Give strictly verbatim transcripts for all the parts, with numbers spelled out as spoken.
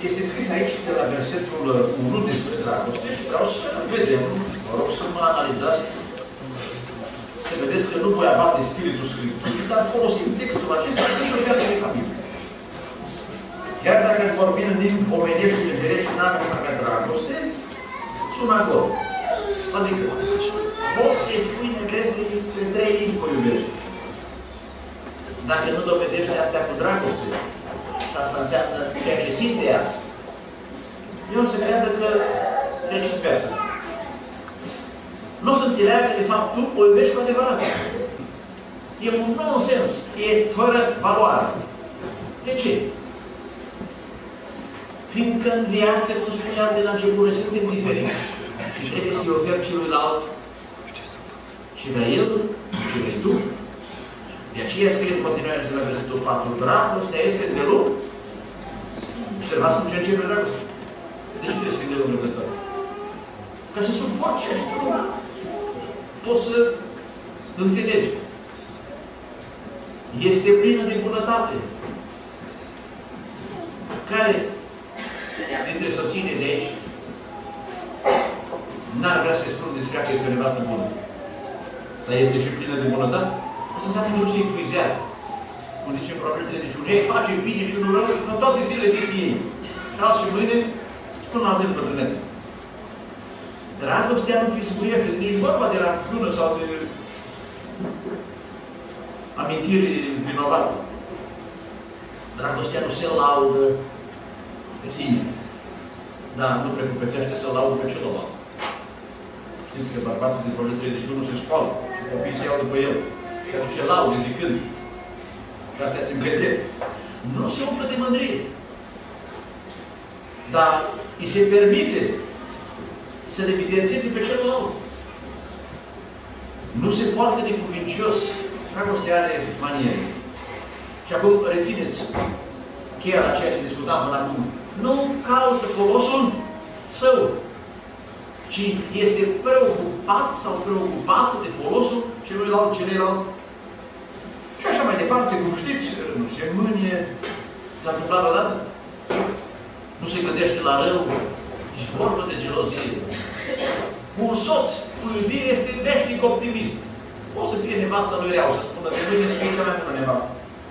Este scris aici de la versetul unu despre dragoste și vreau să vedem, vă rog să mă analizați, să vedeți că nu voi abate Spiritul Scripturii, dar folosim textul acesta pentru viața de familie. Chiar dacă îți vorbim în limbi omenești și îngerești și n-am să avea dragoste, sună acolo. Adică, poți să-i spui neveste între trei limbi că o iubești. Dacă nu dovedește astea cu dragoste, și asta înseamnă ceea ce simte ea, eu o să creadă că recis versa. Nu o să înțeleagă, de fapt, tu o iubești cu adevărat. E un nonsens. E fără valoare. De ce? Fiindcă în viață, cum spuneam de la început, noi suntem diferiți. Și trebuie să-i oferi celuilalt ce vrea el, ce vrei tu. De aceea scrie în continuare de la versetul patru, dragostea este de loc. Observați cum ce începe dragostea. De ce trebuie să fii de loc răbdător? Ca să suporți ceea ce tu poți să înțelegi. Este plină de bunătate. Care dintre soțiile de aici n-ar vrea să spun despre ea că este o nevastă bună? Dar este și plină de bunătate? Asta înseamnă că nu se epuizează. Cum zice în Proverbe treizeci și unu, ei face bine și nu rău în toate zilele vieții ei. Și azi și mâine spun la altă bătrânețe. Dragostea nu pismuiește, nici vorba de rancună sau de amintiri vinovate. Dragostea nu se laudă pe sine, dar nu precupețește să laudă pe celălalt. Știți că bărbatul din Proverbe treizeci și unu se scoală și copiii se iau după el. Și aduce laude zicând. Și astea sunt pe drept. Nu se umplă de mândrie. Dar îi se permite să-l evidențieze pe celălalt. Nu se poartă necuvincios. Dragostea are maniere. Și acum rețineți cheia la ceea ce discutam până acum. Nu caută folosul său, ci este preocupat sau preocupată de folosul celuilalt, celuilalt. Și așa mai departe, cum știți, nu se mânie, s-a întâmplat vreodată. Nu se gândește la rău, nici vorbă de gelozie. Un soț cu iubire este veșnic optimist. O să fie nevasta lui rea, o să spună de mâine să fie cea mai bună nevastă.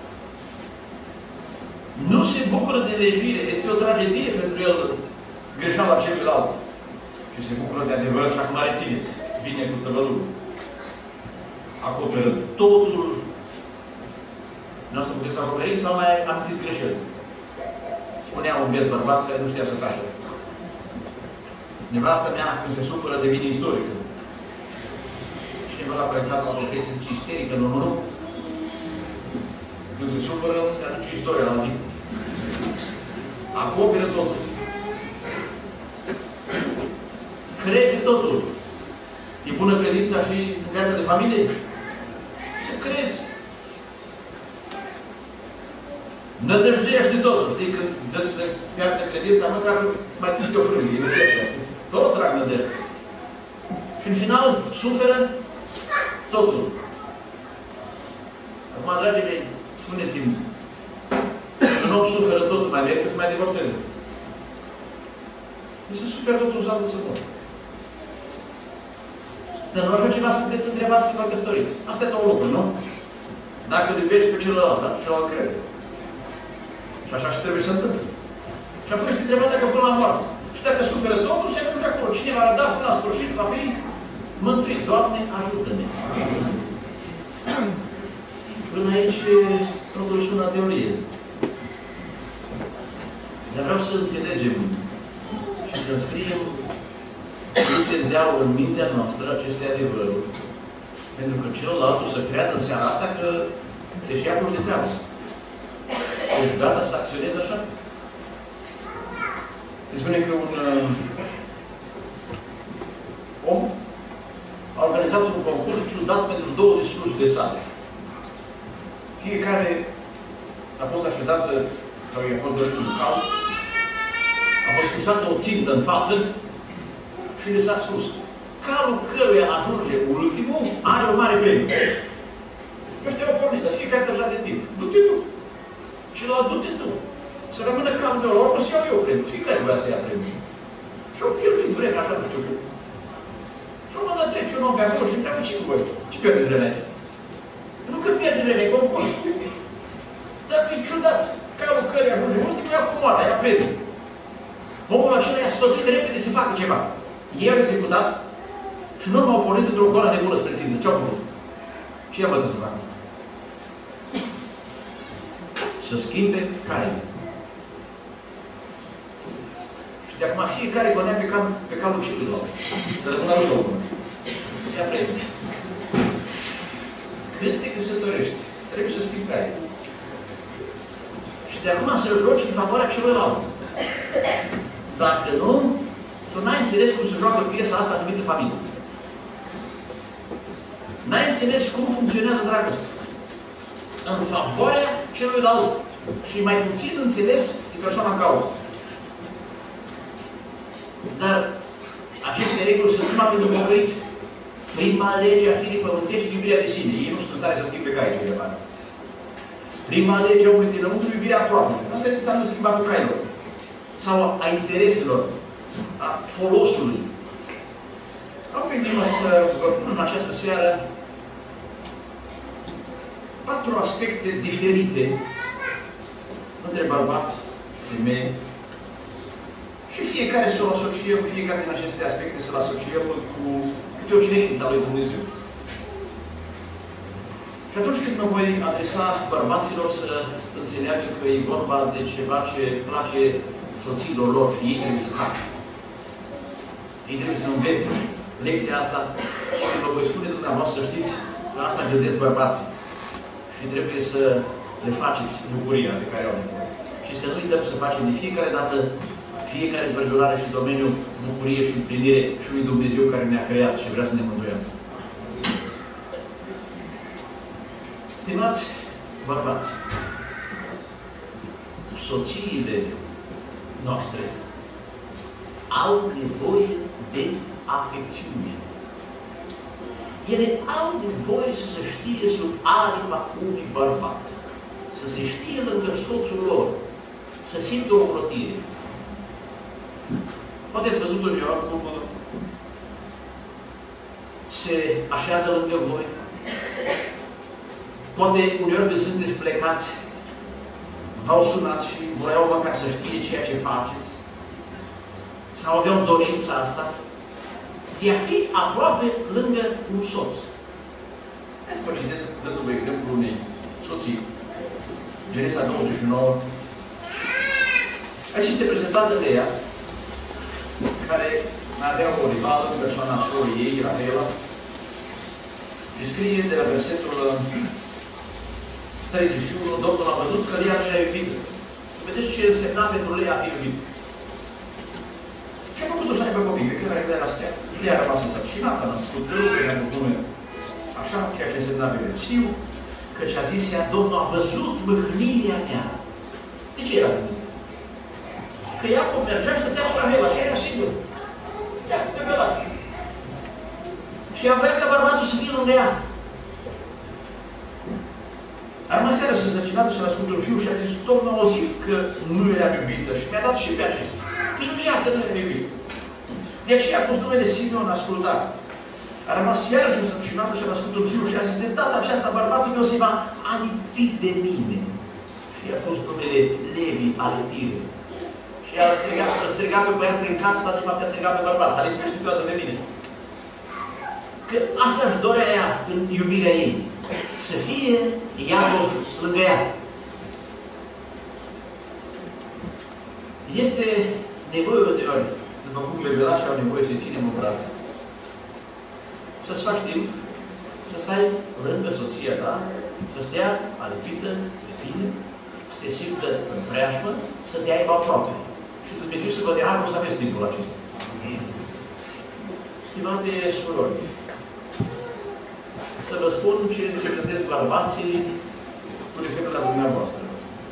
Nu se bucură de lejuire, este o tragedie pentru el greșeala celuilalt. Și se bucură de adevăr și acum rețineți. Vine cu tăvălul. Acoperă totul. Nu o să puteți acoperi sau mai amintiți greșeli. Spunea un biet bărbat care nu știa să tacă. Nevasta mea, când se supără, devine istorică. Cineva l-a proiectat la o chestie isterică, nu, nu, nu. Când se supără, aduce istoria la zi. Acoperă totul. Crede totul. E bună credința și în viața de familie? Să crezi. Nădăjduiește totul. Știi, când dă să pierde credința, măcar mai ține de o frânghe. Tot trag nădejde. Și în final suferă totul. Acum, dragii mei, spuneți-mi, un om suferă totul, mai merită să mai divorțeze. Nu se suferă totul usat să pot. Dar nu așa ceva sunteți întrebați să vă căsătoriți. Asta e două lucruri, nu? Dacă îl iubești pe celălalt, dar celălalt crede. Și așa și trebuie să întâmple. Și apoi ești întrebat dacă până la moarte. Și dacă suferă totul, se ajunge acolo. Cine va răda până la sfârșit, va fi mântuit. Doamne, ajută-ne! Până aici, totul sună teorie. Dar vreau să înțelegem și să înscriem câte deau în mintea noastră aceste adevăruri. Pentru că celălalt o să creadă în seara asta că te și ia puși de treabă. Ești gata să acționezi așa? Se spune că un uh, om a organizat un concurs ciudat pentru două sluji de sale. Fiecare a fost așezată, sau i-a fost dorit un cal, a fost fixată o țintă în față și le s-a spus: calul căruia ajunge ultimul are o mare premiu. Ăștia au pornit, dar fiecare deja de timp. Du-te tu. Celălalt, du-te tu. Să rămână calul meu, la urmă să iau eu premiu. Fiecare vrea să ia premiu. Și eu film prin vreme, așa nu știu cum. Și un moment dat trece un om pe acolo și întreabă, ce cu voi? Ce pierdeți vremea aici? Nu că pierde vremea, e concurs. Dar e ciudat. Calul cării ajunge ultimul, ia comoara, ia premiu. Omul acela i-a sfătuit repede să facă ceva. Ei au executat și în urmă au pornit într-o goală nebună spre țintă. Ce-au făcut? Ce i-a învățat să facă? Să schimbe caii. Și de acum fiecare gonea pe, cal, pe calul celuilalt. Să rămână lui omul. Se ia premiu. Când te căsătorești, trebuie să schimbi caii. Și de acum să-l joci în favoarea celuilalt. Dacă nu, tu n-ai înțeles cum se joacă piesa asta numită familie. N-ai înțeles cum funcționează dragostea. În favoarea celuilalt. Și mai puțin înțeles de persoana în cauză. Dar aceste reguli sunt numai pentru pocăiți. Prima lege a firii pământești, iubirea de sine. Ei nu sunt în stare să schimbe caii cei de mare. Prima lege a omului dinăuntru, iubirea aproapelui. Asta înseamnă schimbatul cailor. Sau a intereselor, a folosului. Am gândit să vă pun în această seară patru aspecte diferite între bărbat și femeie și fiecare să o asociem, fiecare din aceste aspecte să-l asociem cu câte o cerință a lui Dumnezeu. Și atunci când mă voi adresa bărbaților să înțeleagă că e vorba de ceva ce place soțiilor lor și ei trebuie să facă. Ei trebuie să învețe lecția asta și vă voi spune dumneavoastră, să știți, că asta gândesc bărbații. Și trebuie să le faceți bucuria de care au nevoie. Și să nu-i dăm să facem de fiecare dată, fiecare împrejurare și domeniu, bucurie și împlinire și lui Dumnezeu care ne-a creat și vrea să ne mântuiască. Stimați bărbați, soțiile noastre au nevoie de afecțiune. Ele au nevoie să se știe sub aripa unui bărbat. Să se știe lângă soțul lor. Să simtă o ocrotire. Poate ați văzut uneori cum se așează lângă voi. Poate uneori când sunteți plecați, v-au sunat și voiau măcar să știe ceea ce faceți. Sau aveau dorința asta de a fi aproape lângă un soț. Hai să vă citesc, dându-vă exemplu unei soții. Genesa douăzeci și nouă. Aici este prezentată de ea, care avea o rivală în persoana sorii ei, Rahela, și scrie de la versetul treizeci și unu, Domnul a văzut că Lea nu era iubită. Vedeți ce însemna pentru Lea a fi iubită. Ce a făcut-o să aibă copii? Pe când era la stea. Lea a rămas însărcinată, a născut lucruri, a făcut nume așa, ceea ce însemna verețiu, căci a zis ea, Domnul a văzut mâhnirea mea. De ce era mâhnit? Că Iacob mergea și stătea cu Rahela, și era sigur. Ia, te velași. Și ea voia ca bărbatul să fie lângă ea. A rămas seara să zăcinată și-a născut un fiu și a zis, Domnul a auzit că nu era iubită și mi-a dat și pe acesta. Tângea că nu era iubită. De aceea a pus numele Simeon ascultat. A rămas iarăși zăcinată și a născut un fiu și a zis, de data aceasta bărbatul meu se va aminti de mine. Și a pus numele Levi ale tine. Și a strigat, a strigat pe băiat prin casă, dar de fapt a strigat pe bărbat. Dar lipește toată de mine. Că asta își dorea ea în iubirea ei. Să fie Iacov lângă ea. Este nevoie uneori, după cum bebelașii au nevoie să-i ținem în brațe. Să-ți faci timp, să stai lângă soția ta, să stea alipită de tine, să te simtă în preajmă, să te aibă aproape. Și Dumnezeu să vă dea harul să aveți timpul acesta. Stimate surori, să vă spun ce se gândesc bărbații cu referire la dumneavoastră.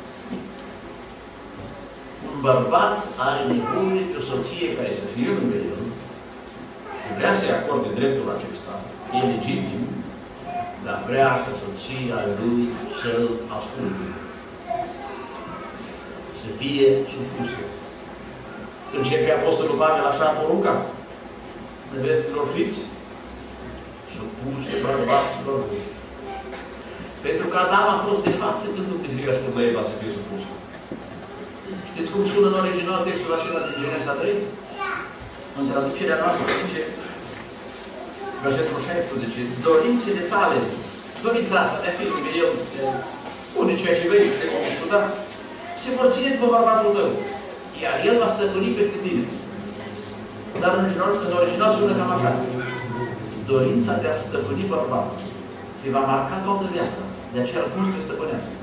Un bărbat are nevoie de o soție care să fie lângă el și vrea să-i acorde dreptul acesta. E legitim, dar vrea ca soția lui să-l asculte. să fie supuse. Începe Apostolul Pavel așa a poruncat. Nevestilor fiți supuse bărbaților voi. Pentru că Adam a fost de față când Dumnezeu a spus la Eva să fie supus. Știți cum sună în original textul acela din Genesa trei? În traducerea noastră zice, versetul șaisprezece, dorințele tale, dorința asta de a fi lângă el, spune ceea ce vrei, te vom discuta, se vor ține după bărbatul tău, iar el va stăpâni peste tine. Dar în original, în original sună cam așa. Dorința de a stăpâni bărbatul te va marca toată viața. De aceea cum să te stăpânească.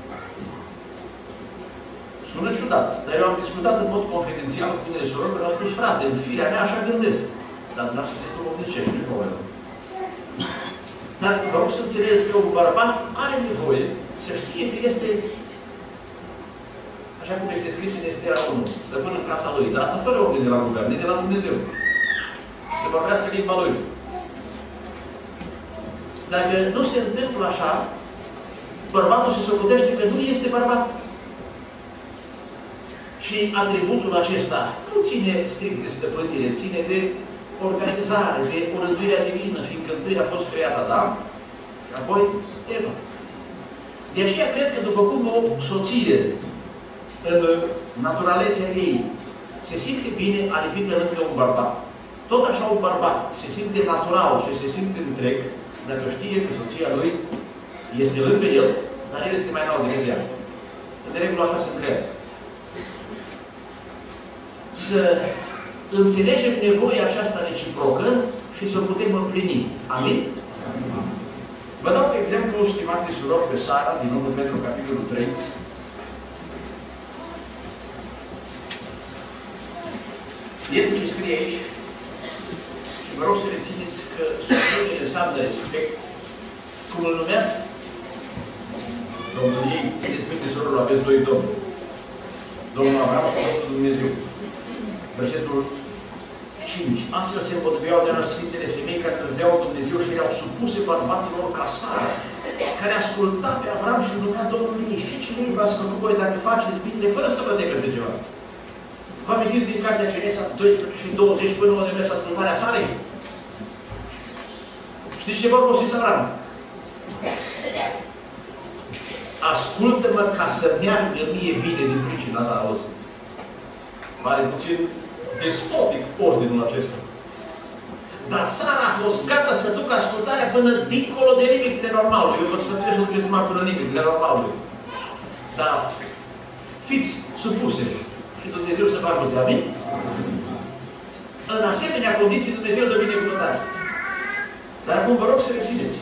Sună ciudat, dar eu am discutat în mod confidențial cu tinere sorori, pentru că am spus, frate, în firea mea așa gândesc. Dar dumneavoastră se duhovnicești, nu-i problemă. Dar vă rog să înțelegeți că un bărbat are nevoie să știe că este, așa cum este scris în Estera unu, stăpân în casa lui. Dar asta fără ordine de la guvern, de la Dumnezeu. Să vorbească limba lui. Dacă nu se întâmplă așa, bărbatul se socotește că nu este bărbat. Și atributul acesta nu ține strict de stăpânire, ține de organizare, de orânduirea divină, fiindcă întâi a fost creat Adam și apoi Eva. De aceea cred că după cum o soție, în naturalețea ei, se simte bine alipită lângă un bărbat, tot așa un bărbat se simte natural și se simte întreg dacă știe că soția lui este lângă el, dar el este mai înalt decât ea. De regulă așa sunt creați. Să înțelegem nevoia aceasta reciprocă și să o putem împlini. Amin? Vă dau, de exemplu, stimate surori, pe Sara, din unu Petru, capitolul trei. Iată ce scrie aici. Și vă rog să rețineți că supunere înseamnă respect. Cum îl numea? Domnul ei, țineți minte, surorilor, aveți doi domni. Domnul Abraham și Domnul Dumnezeu. Versetul cinci. Astfel se împotriveau de la Sfintele Femei care își Dumnezeu și erau supuse bărbaților ca Sara, care asculta pe Abraham și numea Domnul ei. Și cine îi v-ați făcut voi dacă faceți binele fără să vă temeți de ceva? Vă amintiți din cartea Genesa doisprezece și douăzeci până unde merge ascultarea Sarei? Știți ce vă rostiți Abraham? Ascultă-mă ca să meargă mie bine din pricina ta, auzi. Pare puțin despotic ordinul acesta. Dar Sara a fost gata să ducă ascultarea până dincolo de limitele normalului. Eu vă sfătuiesc să duceți numai până limitele normalului. Dar fiți supuse și Dumnezeu să vă ajute. Amin? În asemenea condiții Dumnezeu dă binecuvântare. Dar acum vă rog să rețineți.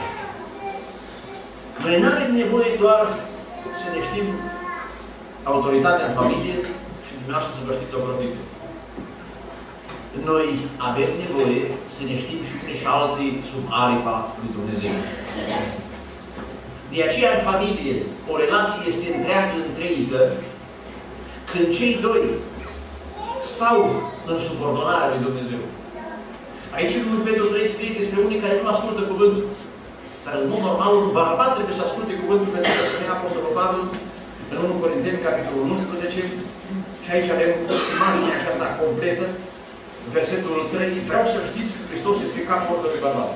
Noi nu avem nevoie doar să ne știm autoritatea în familie și dumneavoastră să vă știți o prăvită. Noi avem nevoie să ne știm și unii și alții sub aripa lui Dumnezeu. De aceea, în familie, o relație este întreagă, întreită, când cei doi stau în subordonarea lui Dumnezeu. Aici, în unu Petru trei scrie despre unii care nu ascultă cuvântul. Dar, în mod normal, un bărbat trebuie să asculte cuvântul, pentru că spunea Apostolul Pavel în unu Corinteni, capitolul unsprezece, și aici avem imaginea aceasta completă, versetul trei, vreau să știți că Hristos este capul oricărui bărbat.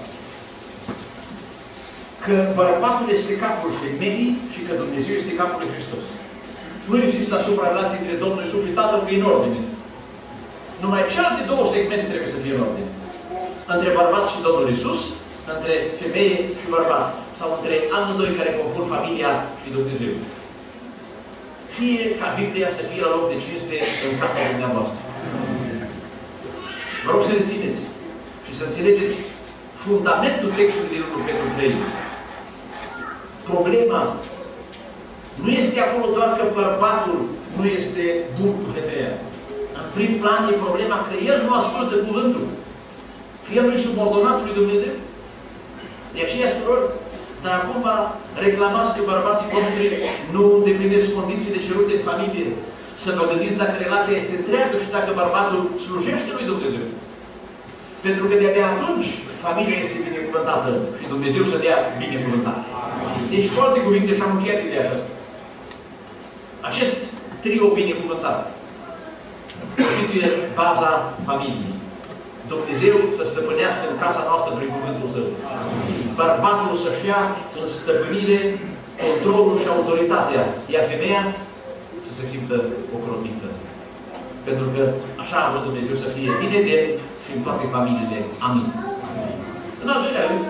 Că bărbatul este capul femeii și că Dumnezeu este capul lui Hristos. Nu există asupra relației între Domnul Iisus și Tatăl că e în ordine. Numai celelalte două segmente trebuie să fie în ordine. Între bărbat și Domnul Iisus, între femeie și bărbat. Sau între amândoi care compun familia și Dumnezeu. Fie ca Biblia să fie la loc de cinste în casa dumneavoastră. Vreau să rețineți și să înțelegeți fundamentul textului din unu Petru trei. Problema nu este acolo doar că bărbatul nu este bun cu femeia. În prim plan e problema că el nu ascultă cuvântul. Că el nu e subordonat lui Dumnezeu. De aceea, surori, dar acum reclamați că bărbații voștri nu îndeplinesc condițiile cerute în familie. Să vă gândiți dacă relația este întreagă și dacă bărbatul slujește lui Dumnezeu. Pentru că de-abia atunci familia este binecuvântată și Dumnezeu să dea binecuvântare. Deci, cu alte cuvinte, și-am încheiat ideea aceasta. Acest trio binecuvântat. Constituie baza familiei. Dumnezeu să stăpânească în casa noastră prin cuvântul Său. Bărbatul să-și ia în stăpânire controlul și autoritatea, iar femeia să se simtă ocrotită. Pentru că așa a vrut Dumnezeu să fie bine de și în toate familiile. Amin. În al doilea rând,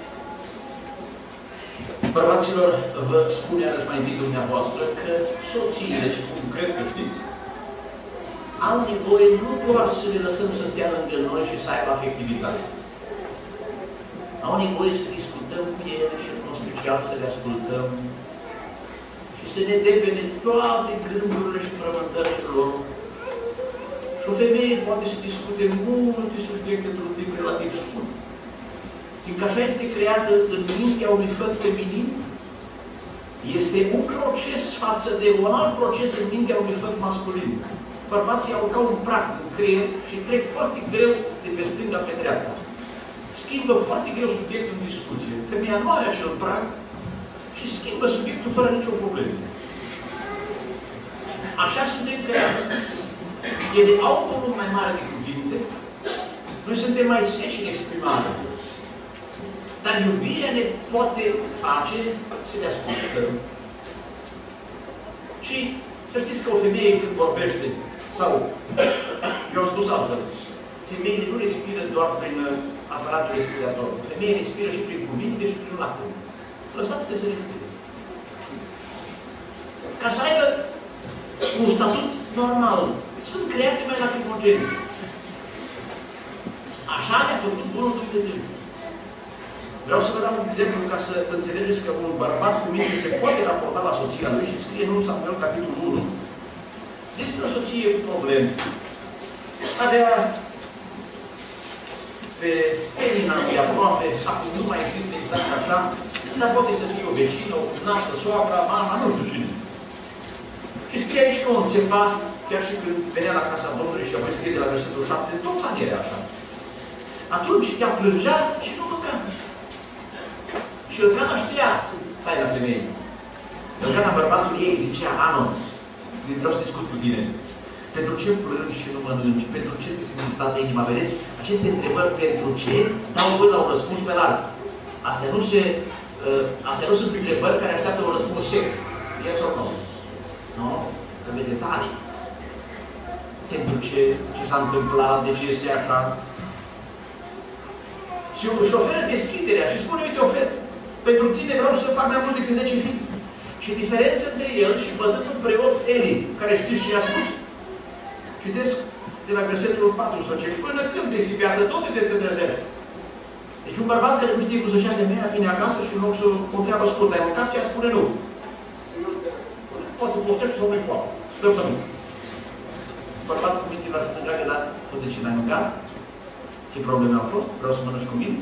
bărbaților, vă spun iarăși mai întâi dumneavoastră că soțiile, și cum cred că știți, au nevoie nu doar să le lăsăm să stea lângă noi și să aibă afectivitate. Au nevoie să discutăm cu ele și în special să le ascultăm și să ne depene toate gândurile și frământările lor. Și o femeie poate să discute multe subiecte într-un timp relativ scurt. Fiindcă așa este creată în mintea unui făt feminin, este un proces față de un alt proces în mintea unui făt masculin. Bărbații au ca un prag în creier și trec foarte greu de pe stânga pe dreapta. Schimbă foarte greu subiectul în discuție. Femeia nu are acel prag și schimbă subiectul fără nicio problemă. Așa suntem creați. Ele au un volum mai mare de cuvinte. Noi suntem mai seci în exprimare. Dar iubirea ne poate face să le ascultăm. Și să știți că o femeie când vorbește, sau, eu am spus altfel, femeile nu respiră doar prin aparatul respirator. Femeile respiră și prin cuvinte și prin lacrimi. Lăsați-le să respire. Ca să aibă un statut normal. Sunt create mai lacrimogene. Așa ne-a făcut Bunul Dumnezeu. Vreau să vă dau un exemplu ca să înțelegeți că un bărbat cu minte se poate raporta la soția lui și scrie în unu Samuel, capitolul unu. Despre o soție cu probleme. Avea pe Penina lui aproape, acum nu mai există exact așa, dar poate să fie o vecină, o cumnată, soacra, mama, nu știu cine. Și scrie aici că o înțepa, chiar și când venea la casa Domnului și apoi scrie de la versetul șapte, toți ani era așa. Atunci te-a plângea și nu mânca. Și Elcana știa taina femeii. Elcana, bărbatul ei, zicea, Ano, vreau să discut cu tine. Pentru ce plângi și nu mănânci? Pentru ce ți se înstată inima? Vedeți? Aceste întrebări pentru ce dau până la un răspuns pe larg. Astea nu, se, uh, astea nu sunt întrebări care așteaptă un răspuns sec. Yes or no? Nu? Trebuie detalii. Pentru ce? Ce s-a întâmplat? De ce este așa? Și își oferă deschiderea și spune, uite, ofer, pentru tine vreau să fac mai mult decât zece fii. Și diferența între el și bătrânul preot Eli, care știți ce i-a spus? Citesc de la versetul paisprezece. Până când vei fi beată, tot te trezești. Deci un bărbat care nu știe cum să-și ia femeia, vine acasă și în loc să o întreabă scurt, ai mâncat? Ce-a spune nu? Poate postești sau nu-i poate. Dăm să mânc. Bărbatul cu minte va spune, dragă, dar fă de ce n-ai mâncat? Ce probleme au fost? Vreau să mănânci cu mine?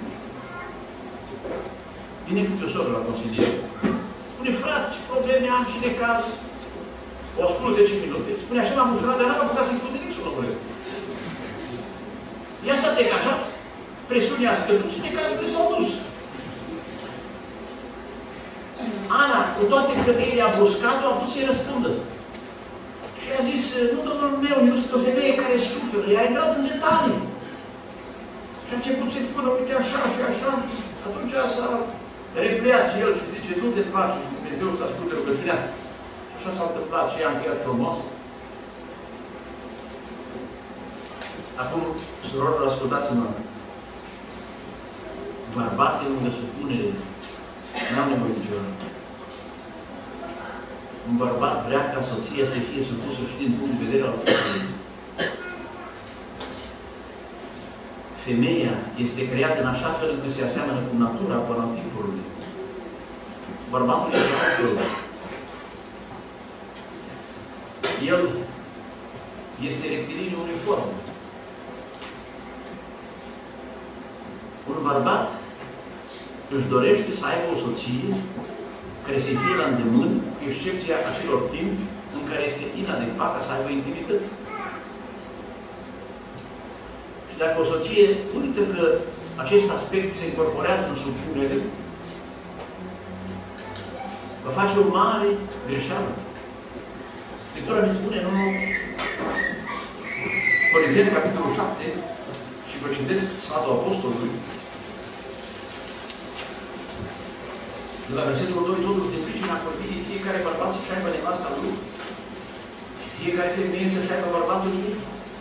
Vine câte o soră la consiliere. Spune, frate, ce probleme am și necaz? O ascult zece minute. Spune, așa m-am ușurat, dar n-am apucat să-i spun nimic să mă măresc. Ea s-a degajat, presiunea a scăzut și necazurile s-au dus. Ana, cu toate că ei a buscat-o, a putut să-i răspundă. Și a zis, nu, domnul meu, eu sunt o femeie care suferă, ea a intrat în detalii. Și a început să-i spună, uite așa și așa. Atunci s-a repliat și el și zice, du-te în pace și Dumnezeu să asculte rugăciunea. Și așa s-a întâmplat și ea a încheiat frumos. Acum, surorilor, ascultați-mă. Bărbații lângă supunere n-au nevoie niciodată. Un bărbat vrea ca soția să fie supusă și din punct de vedere al cuvântului. Femeia este creată în așa fel încât se aseamănă cu natura până în timpului. Bărbatul este altfel. El este rectiliniu uniform. Un bărbat își dorește să aibă o soție care să fie la îndemân, cu excepția acelor timp în care este inadecvată să aibă intimități. Și dacă o soție uită că acest aspect se incorporează în supunere, va face o mare greșeală. Scriptura ne spune, nu, Corinteni, capitolul șapte, și vă citesc sfatul Apostolului, de la versetul doi, totul din pricina corbirii, fiecare bărbat să-și aibă nevasta lui și fiecare femeie să-și aibă bărbatul ei.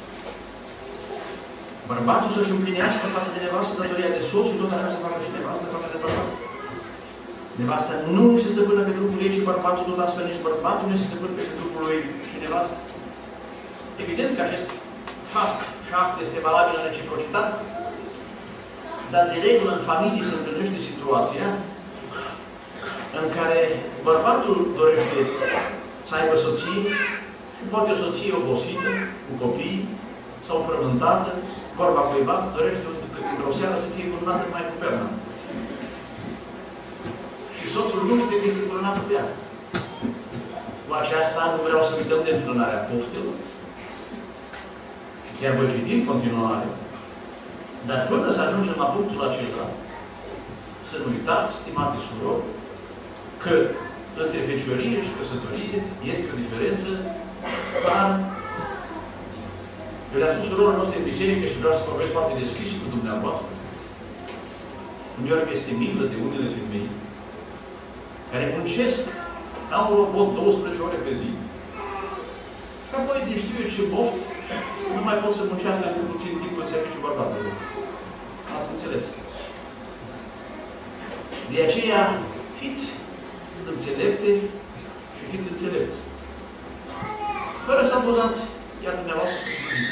Bărbatul să-și împlinească față de nevastă datoria de soț și tot așa să facă și nevastă față de bărbat. Nevasta nu se stăpână pe trupul ei și bărbatul tot astfel nici bărbatul nu se stăpână pe trupul lui și nevastă. Evident că acest fapt și act este valabil în reciprocitate, dar de regulă în familie se întâlnește situația în care bărbatul dorește să aibă soție și poate o soție obosită, cu copii, sau frământată, vorba cuiva, dorește într-o seară să fie curnată mai cu perna. Și soțul nu uite că este curnat cu ea. Cu aceasta nu vreau să uităm de înfrânarea poftelor. Și chiar voi citi în continuare. Dar până să ajungem la punctul acela, să nu uitați, stimate surori, că între feciorie și căsătorie este o diferență clară. Eu le-am spus surorilor noastre în biserică și vreau să vorbesc foarte deschis și cu dumneavoastră. Uneori mi este milă de unele femei care muncesc ca un robot douăsprezece ore pe zi. Și apoi, din știu eu ce boft, nu mai pot să muncească în puțin timp în serviciu bărbatului. Ați înțeles. De aceea, fiți înțelepte și fiți înțelepți. Fără să abuzați, iar dumneavoastră să fiți.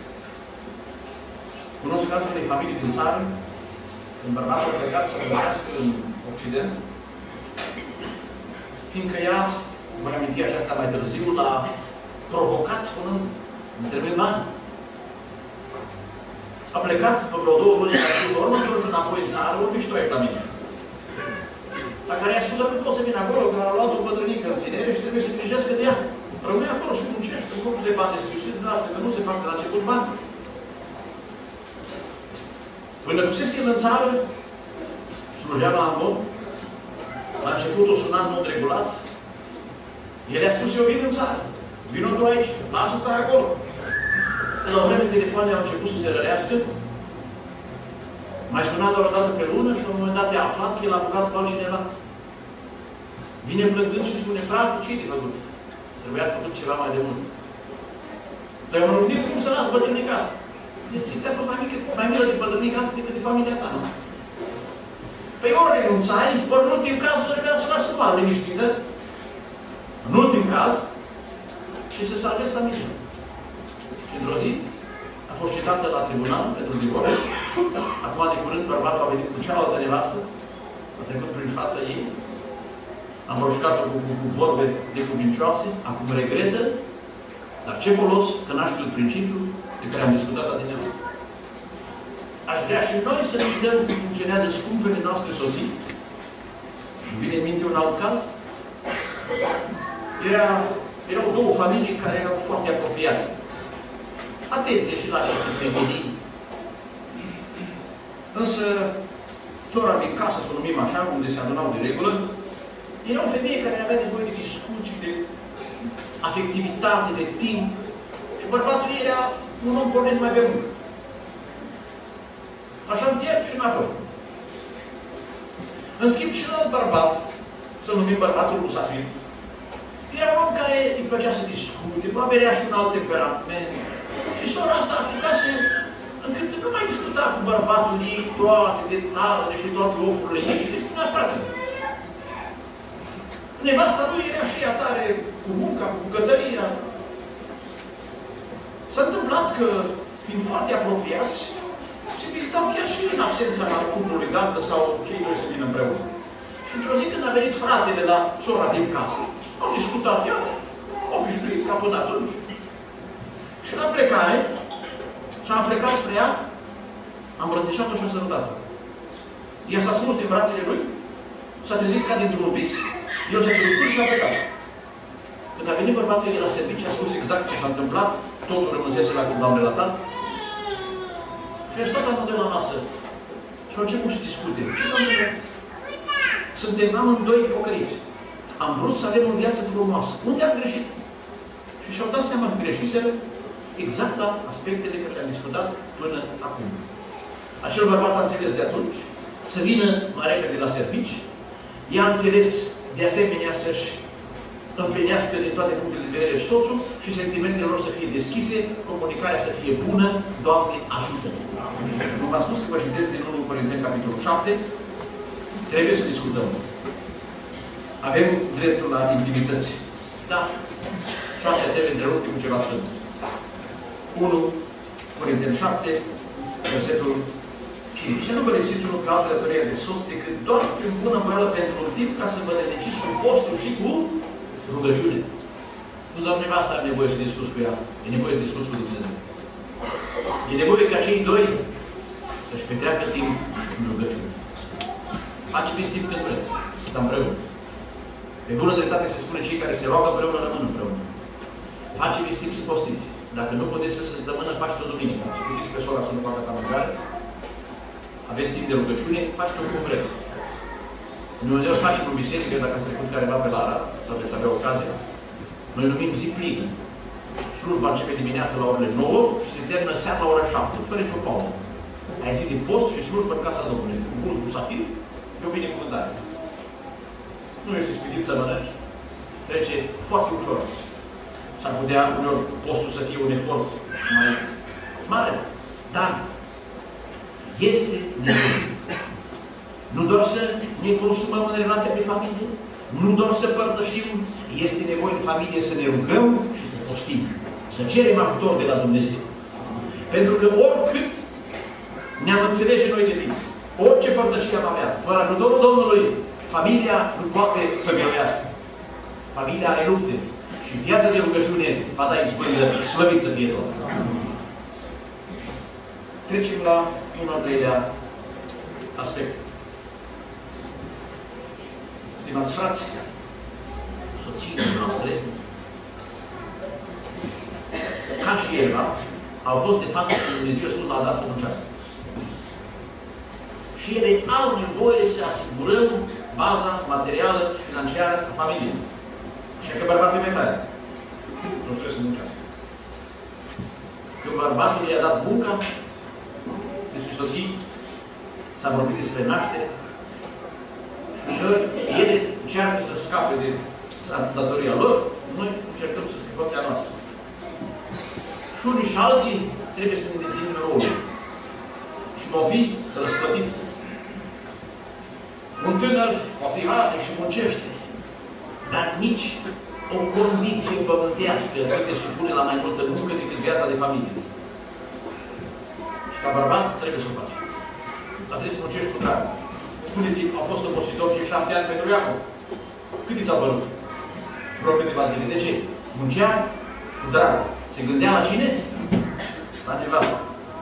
Cunosc cazul unei familii din țară, când bărbatul a plecat să muncească în Occident, fiindcă ea, vă aminti aceasta mai târziu, l-a provocat spunând, îmi trebuie bani. A plecat pe vreo două luni, a spus, ori mă întorc înapoi în țară, ori mișto ești la mine. La care i-a spus, nu pot să vin acolo, că a luat o bătrânică în ținere și trebuie să grijească de ea. Rămâne acolo și muncește, în corpul de bani de sfârșit, că nu se fac de la început bani. Până fusese el în țară, slujea la Angon, la început o suna în mod regulat, el i-a spus, eu vin în țară, vino tu aici, lasă stai acolo. De la o vreme telefoanele au început să se rărească, mai suna doar o dată pe lună și la un moment dat i-a aflat că el a apucat cu altcineva. Vine plângând și spune, frate, ce-i de făcut? Trebuia făcut ceva mai de mult. Dar eu mă gândim cum să las bătrânica asta. Zice, ți-a fost mai, mică, mai milă de bătrânica asta decât de familia ta, nu? Păi ori renunțai, ori în ultim caz, trebuia să lasă doar liniștită. În ultim caz, și să salvezi familia. Și într-o zi, a fost citată la tribunal pentru divorț. Acum, de curând, bărbatul a venit cu cealaltă nevastă, a trecut prin fața ei, am roșcat-o cu, cu, cu vorbe necuvincioase, acum regretă, dar ce folos că n-a știut principiul de care am discutat adineauri. Aș vrea și noi să ne vedem cum funcționează scumpele noastre soții. Îmi vine în minte un alt caz. Era, erau două familii care erau foarte apropiate. Atenție și la aceste familii. Însă, sora din casă, să o numim așa, unde se adunau de regulă, era o femeie care avea nevoie de discuții, de afectivitate, de timp. Și bărbatul ei era un om pornit mai pe muncă. Așa în timp și înapoi. În schimb, celălalt bărbat, să-l numim bărbatul lui Safir, era un om care îi plăcea să discute, probabil era și un alt temperament. Și sora asta apucase încât nu mai discuta cu bărbatul ei toate detaliile și toate ofurile ei și le spunea, frate, nevasta lui era și ea tare cu munca, cu bucătăria. S-a întâmplat că, fiind foarte apropiați, se vizitau chiar și în absența cuplului gazdă sau cei doi să vină împreună. Și într-o zi când a venit fratele la sora din casă, au discutat iar, obișnuit, ca până atunci. Și la plecare, s-a plecat spre ea, am îmbrățișat-o și o sărutat-o. Ea s-a smuls din brațele lui, s-a trezit ca dintr-un vis, el s-a ținut și a plecat. Când a venit bărbatul de la serviciu, a spus exact ce s-a întâmplat, totul rămânsese la cum l-am relatat, și a stat amândoi la masă. Și au început să discute. Ce s-a întâmplat? Suntem amândoi pocăriți. Am vrut să avem o viață frumoasă. Unde am greșit? Și și-au dat seama că greșiseră exact la aspectele care le-am discutat până acum. Acel bărbat a înțeles de atunci să vină mai repede la servici, i-a înțeles de asemenea să-și împlinească din toate punctele de vedere soțul și sentimentele lor să fie deschise, comunicarea să fie bună, Doamne ajută! Cum v-am spus că vă citesc din întâi Corinteni, capitolul șapte, trebuie să discutăm. Avem dreptul la intimități. Da. Șapte teme întrerupe cu ceva sfânt. unu Corinteni șapte, versetul cinci. Să nu vă lipsiți unul ca altul datoria de soț, decât doar prin bună voială pentru un timp, ca să vă dediciți cu postul și cu rugăciune. Nu doar nevasta are nevoie să discuți cu ea, e nevoie să discuți cu Dumnezeu. E nevoie ca cei doi să-și petreacă timp în rugăciune. Faceți timp când vreți, stăm împreună. Pe bună dreptate se spune cei care se roagă împreună, rămân împreună. Faceți timp să postiți. Dacă nu puteți să se dămână, faceți o duminică. Scuziți pe sora să nu facă camăgare. Aveți timp de rugăciune, faceți-o cum vreți. Dumnezeu să facem în biserică, dacă ați trecut careva pe la Arad, sau veți avea ocazie, noi numim zi plină. Slujba începe dimineața la orele nouă și se termină seara la ora șapte, fără nicio pauză. Ai zi de post și slujbă în casa Domnului. Cu gust, cu safir, e o binecuvântare. Nu ești ispitit să mănânci. Trece foarte ușor. S-ar putea uneori postul să fie un efort mai mare. Dar este nevoie. Nu doar să ne consumăm în relația pe familie, nu doar să părtășim, este nevoie în familie să ne rugăm și să postim. Să cerem ajutor de la Dumnezeu. Pentru că oricât ne-am înțelege noi de bine, orice părtășie am avea, fără ajutorul Domnului, familia nu poate să gălească. Familia are lupte. Și viața de rugăciune va da izbândă, slăvit să fie tot. Trecem la un al treilea aspect. Stimați frați, soțiile noastre, ca și Eva, au fost de față cu Dumnezeu spus la Adam să muncească. Și ele au nevoie să asigurăm baza materială și financiară a familiei. Și că bărbatul e mai tare. Nu trebuie să muncească. Când bărbatul i-a dat munca, despre soții, s-a vorbit despre naștere, și ele încearcă să scape de datoria lor, noi încercăm să schimbăm cea noastră. Și unii și alții trebuie să ne îndeplinim rolul. Și vom fi răsplătiți. Un tânăr poate are și muncește, dar nici o condiție pământească nu te supune la mai multă muncă decât viața de familie. Și ca bărbat trebuie să o faci. Dar trebuie să muncești cu drag. Spuneți-mi, au fost opositori cei șapte ani pentru Iacov. Cât i s-a părut? Vreo câteva zile. De ce? Muncea cu drag. Se gândea la cine? La nevastă.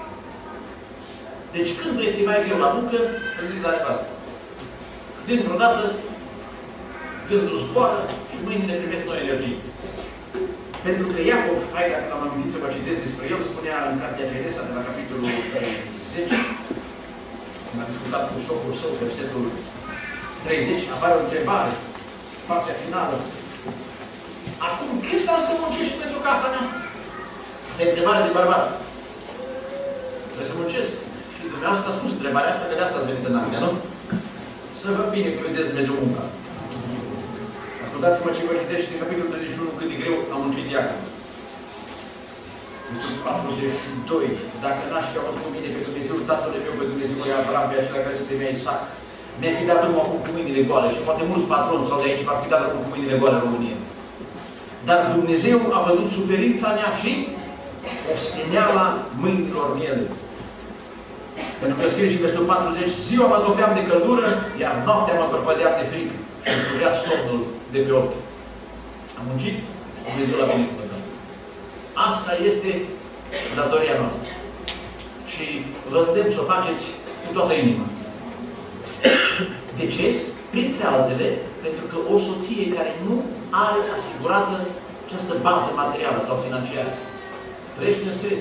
Deci când este mai greu la muncă, gândiți la nevastă. Dintr-o dată, gândul zboară și mâinile primesc noi energie. Pentru că Iacov, hai dacă l-am amintit să vă citesc despre el, spunea în Cartea Genesa de la capitolul treizeci, când a discutat cu șocul său, versetul treizeci, apare o întrebare, partea finală. Acum, cât am să muncești pentru casa mea? Asta e întrebarea de bărbat. Trebuie să muncesc. Și dumneavoastră a spus întrebarea asta, că de asta ați venit în Anglia, nu? Să vă binecuvânteze Dumnezeu munca. Ascultați-mă ce vă citești în capitolul treizeci și unu, cât de greu a muncit Iacov. Versetul patruzeci și doi. Dacă n-aș fi avut cu mine pe Dumnezeu, Tatăl meu, pe Dumnezeu, lui Abraham, pe acela care se temea Isaac, mi-a fi dat drumul acum cu mâinile goale. Și poate mulți patroni sau de aici v-ar fi dat drumul cu mâinile goale în România. Dar Dumnezeu a văzut suferința mea și osteneala mâinilor mele. Pentru că scrie și versetul patruzeci, ziua mă dofeam de căldură, iar noaptea mă prăpădeam de fric și îmi fugea somnul de pe ochi. Am muncit, Dumnezeu l-a binecuvântat. Asta este datoria noastră. Și vă îndemn să o faceți cu toată inima. De ce? Printre altele, pentru că o soție care nu are asigurată această bază materială sau financiară, trăiește în stres.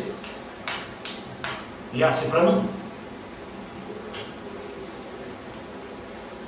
Ea se frământă.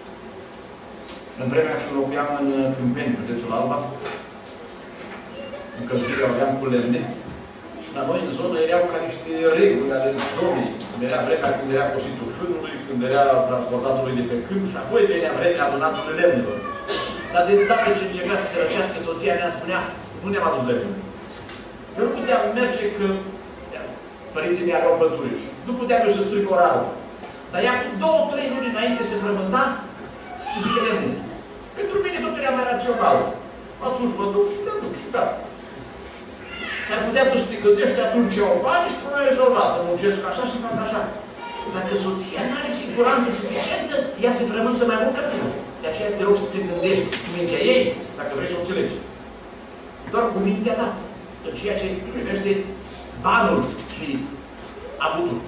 În vremea când locuiam în Câmpeni, județul Alba, încălzirea o aveam cu lemne. Și la noi în zonă erau ca niște reguli ale zonei. Când era vremea când era cositul fânului, când era transportatului de pe câmp și apoi venea vremea adunatului lemnilor. Dar de dată ce începea să se răcească, soția mea îmi spunea, nu ne-am adus lemnul. Eu nu puteam merge că părinții mei aveau păturiș. Nu puteam eu să stric orarul. Dar ea cu două, trei luni înainte se frământa, să fie lemnul. Pentru mine tot era mai rațional. Atunci mă duc și mă duc și gata. S-ar putea tu să te gândești, atunci eu bani și până rezolvată. Muncesc așa și fac așa. Dacă soția nu are siguranță suficientă, ea se frământă mai mult ca tine. De aceea te rog să ți gândești cu mintea ei, dacă vrei să o înțelegi. Doar cu mintea ta. În ceea ce privește banul și avutul.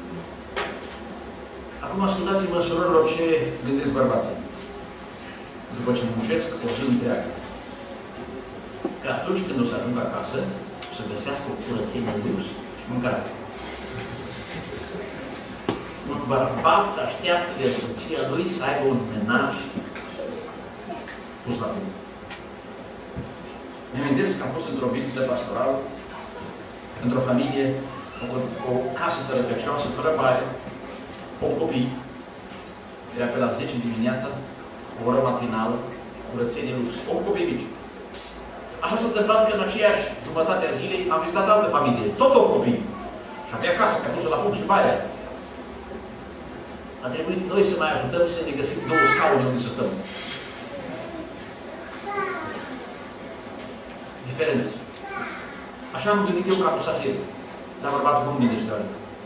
Acum ascultați-mă, surorilor, ce gândesc bărbații. După ce muncesc o zi întreagă. Că atunci când o să ajung acasă, o să găsească o curățenie lux și mâncare. Un bărbat să așteaptă de soția lui să aibă un menaj pus la punct. Mi-amintesc că am fost într-o vizită pastorală, într-o familie, o, o casă sărăcăcioasă, fără baie, opt copii. Era pe la zece dimineața, o oră matinală, curățenie lux. opt copii mici. Așa s-a întâmplat că în aceeași jumătate a zilei am vizitat altă familie, tot opt copii. Și avea casă, că a pus la punct și baia. A trebuit noi să mai ajutăm să ne găsim două scaune unde să stăm. Diferență. Așa am gândit eu ca musafir. Dar bărbatul cum gândește oare?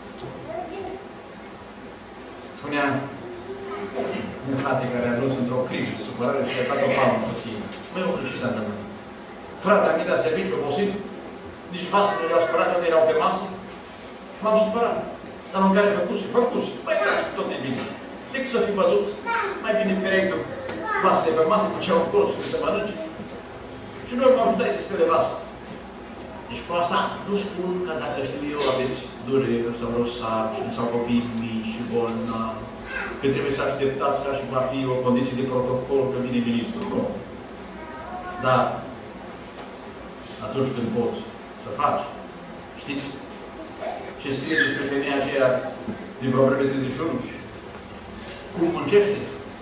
Spunea un frate care a ajuns într-o criză de supărare și a dat o palmă soției. Măi, omule, ce s-a întâmplat? Frate, am dat serviciu, obosit. Nici vasele erau spălate, toate erau pe masă. Și m-am supărat. Dar mâncare făcuse, făcuse. Păi, da, și tot e bine. Decât să fi bătut, mai bine fereai tu vasele pe masă, duceau acolo și să mănânce. Și noi mă ajutai să spele vasă. Deci cu asta nu spun că dacă știu eu aveți dureri sau vreo sarcini sau copii mici și bolnavi, că trebuie să așteptați ca și va fi o condiție de protocol că vine ministrul. Nu. Dar atunci când poți să faci, știți ce scrie despre femeia aceea din Proverbe treizeci și unu? Cum muncește?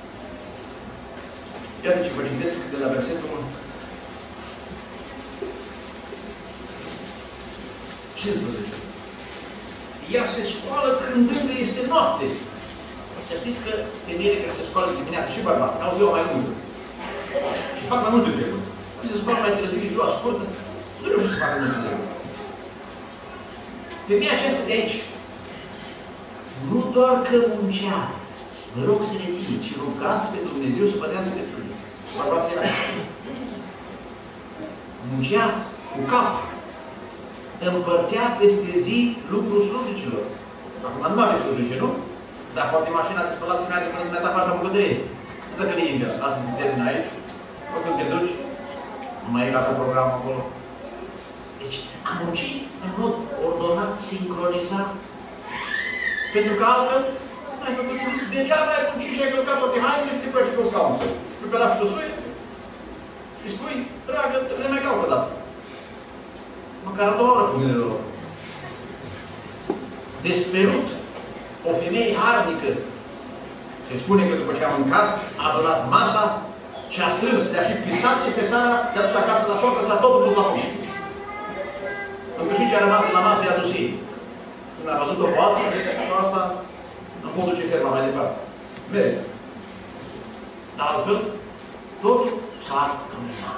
Iată ce vă citesc de la versetul cincisprezece. Ea se scoală când încă este noapte. Să știți că femeile care se scoală dimineața și bărbați, n-au ziua mai multă. Și fac mai multe treburi. Când se scoală mai târziu, ziua scurtă, nu reușesc să facă multe treburi. Femeia aceasta de aici, nu doar că muncea, vă rog să rețineți și rugați pe Dumnezeu să vă dea înțelepciune. Bărbații era. Muncea cu cap. Împărțea peste zi lucrul slujnicilor. Acum nu mai aveți slujice, nu? Dar poate mașina de spălat se merge până dumneata faci la bucătărie. Nu dacă nu e invers. Lasă te termin aici. Păi când te duci, nu mai e gata programul acolo. Deci, a muncit în mod ordonat, sincronizat. Pentru că altfel, nu ai făcut nimic. Degeaba ai muncit și ai călcat toate hainele și te păi și pe scaun. Și pe la și suie și spui, dragă, le mai caut o dată. Măcar a doua oră cu mâinile lor. Desperut, o femeie harnică, se spune că după ce a mâncat, a adunat masa și a strâns, le-a și pisat și pe seara le-a dus acasă la socră, s-a tot dus la punct. Încă și ce a rămas la masă i-a dus ei. Când a văzut-o pe alții, a zis că asta nu pot duce ferma mai departe. Merită. Dar altfel, totul s-a terminat.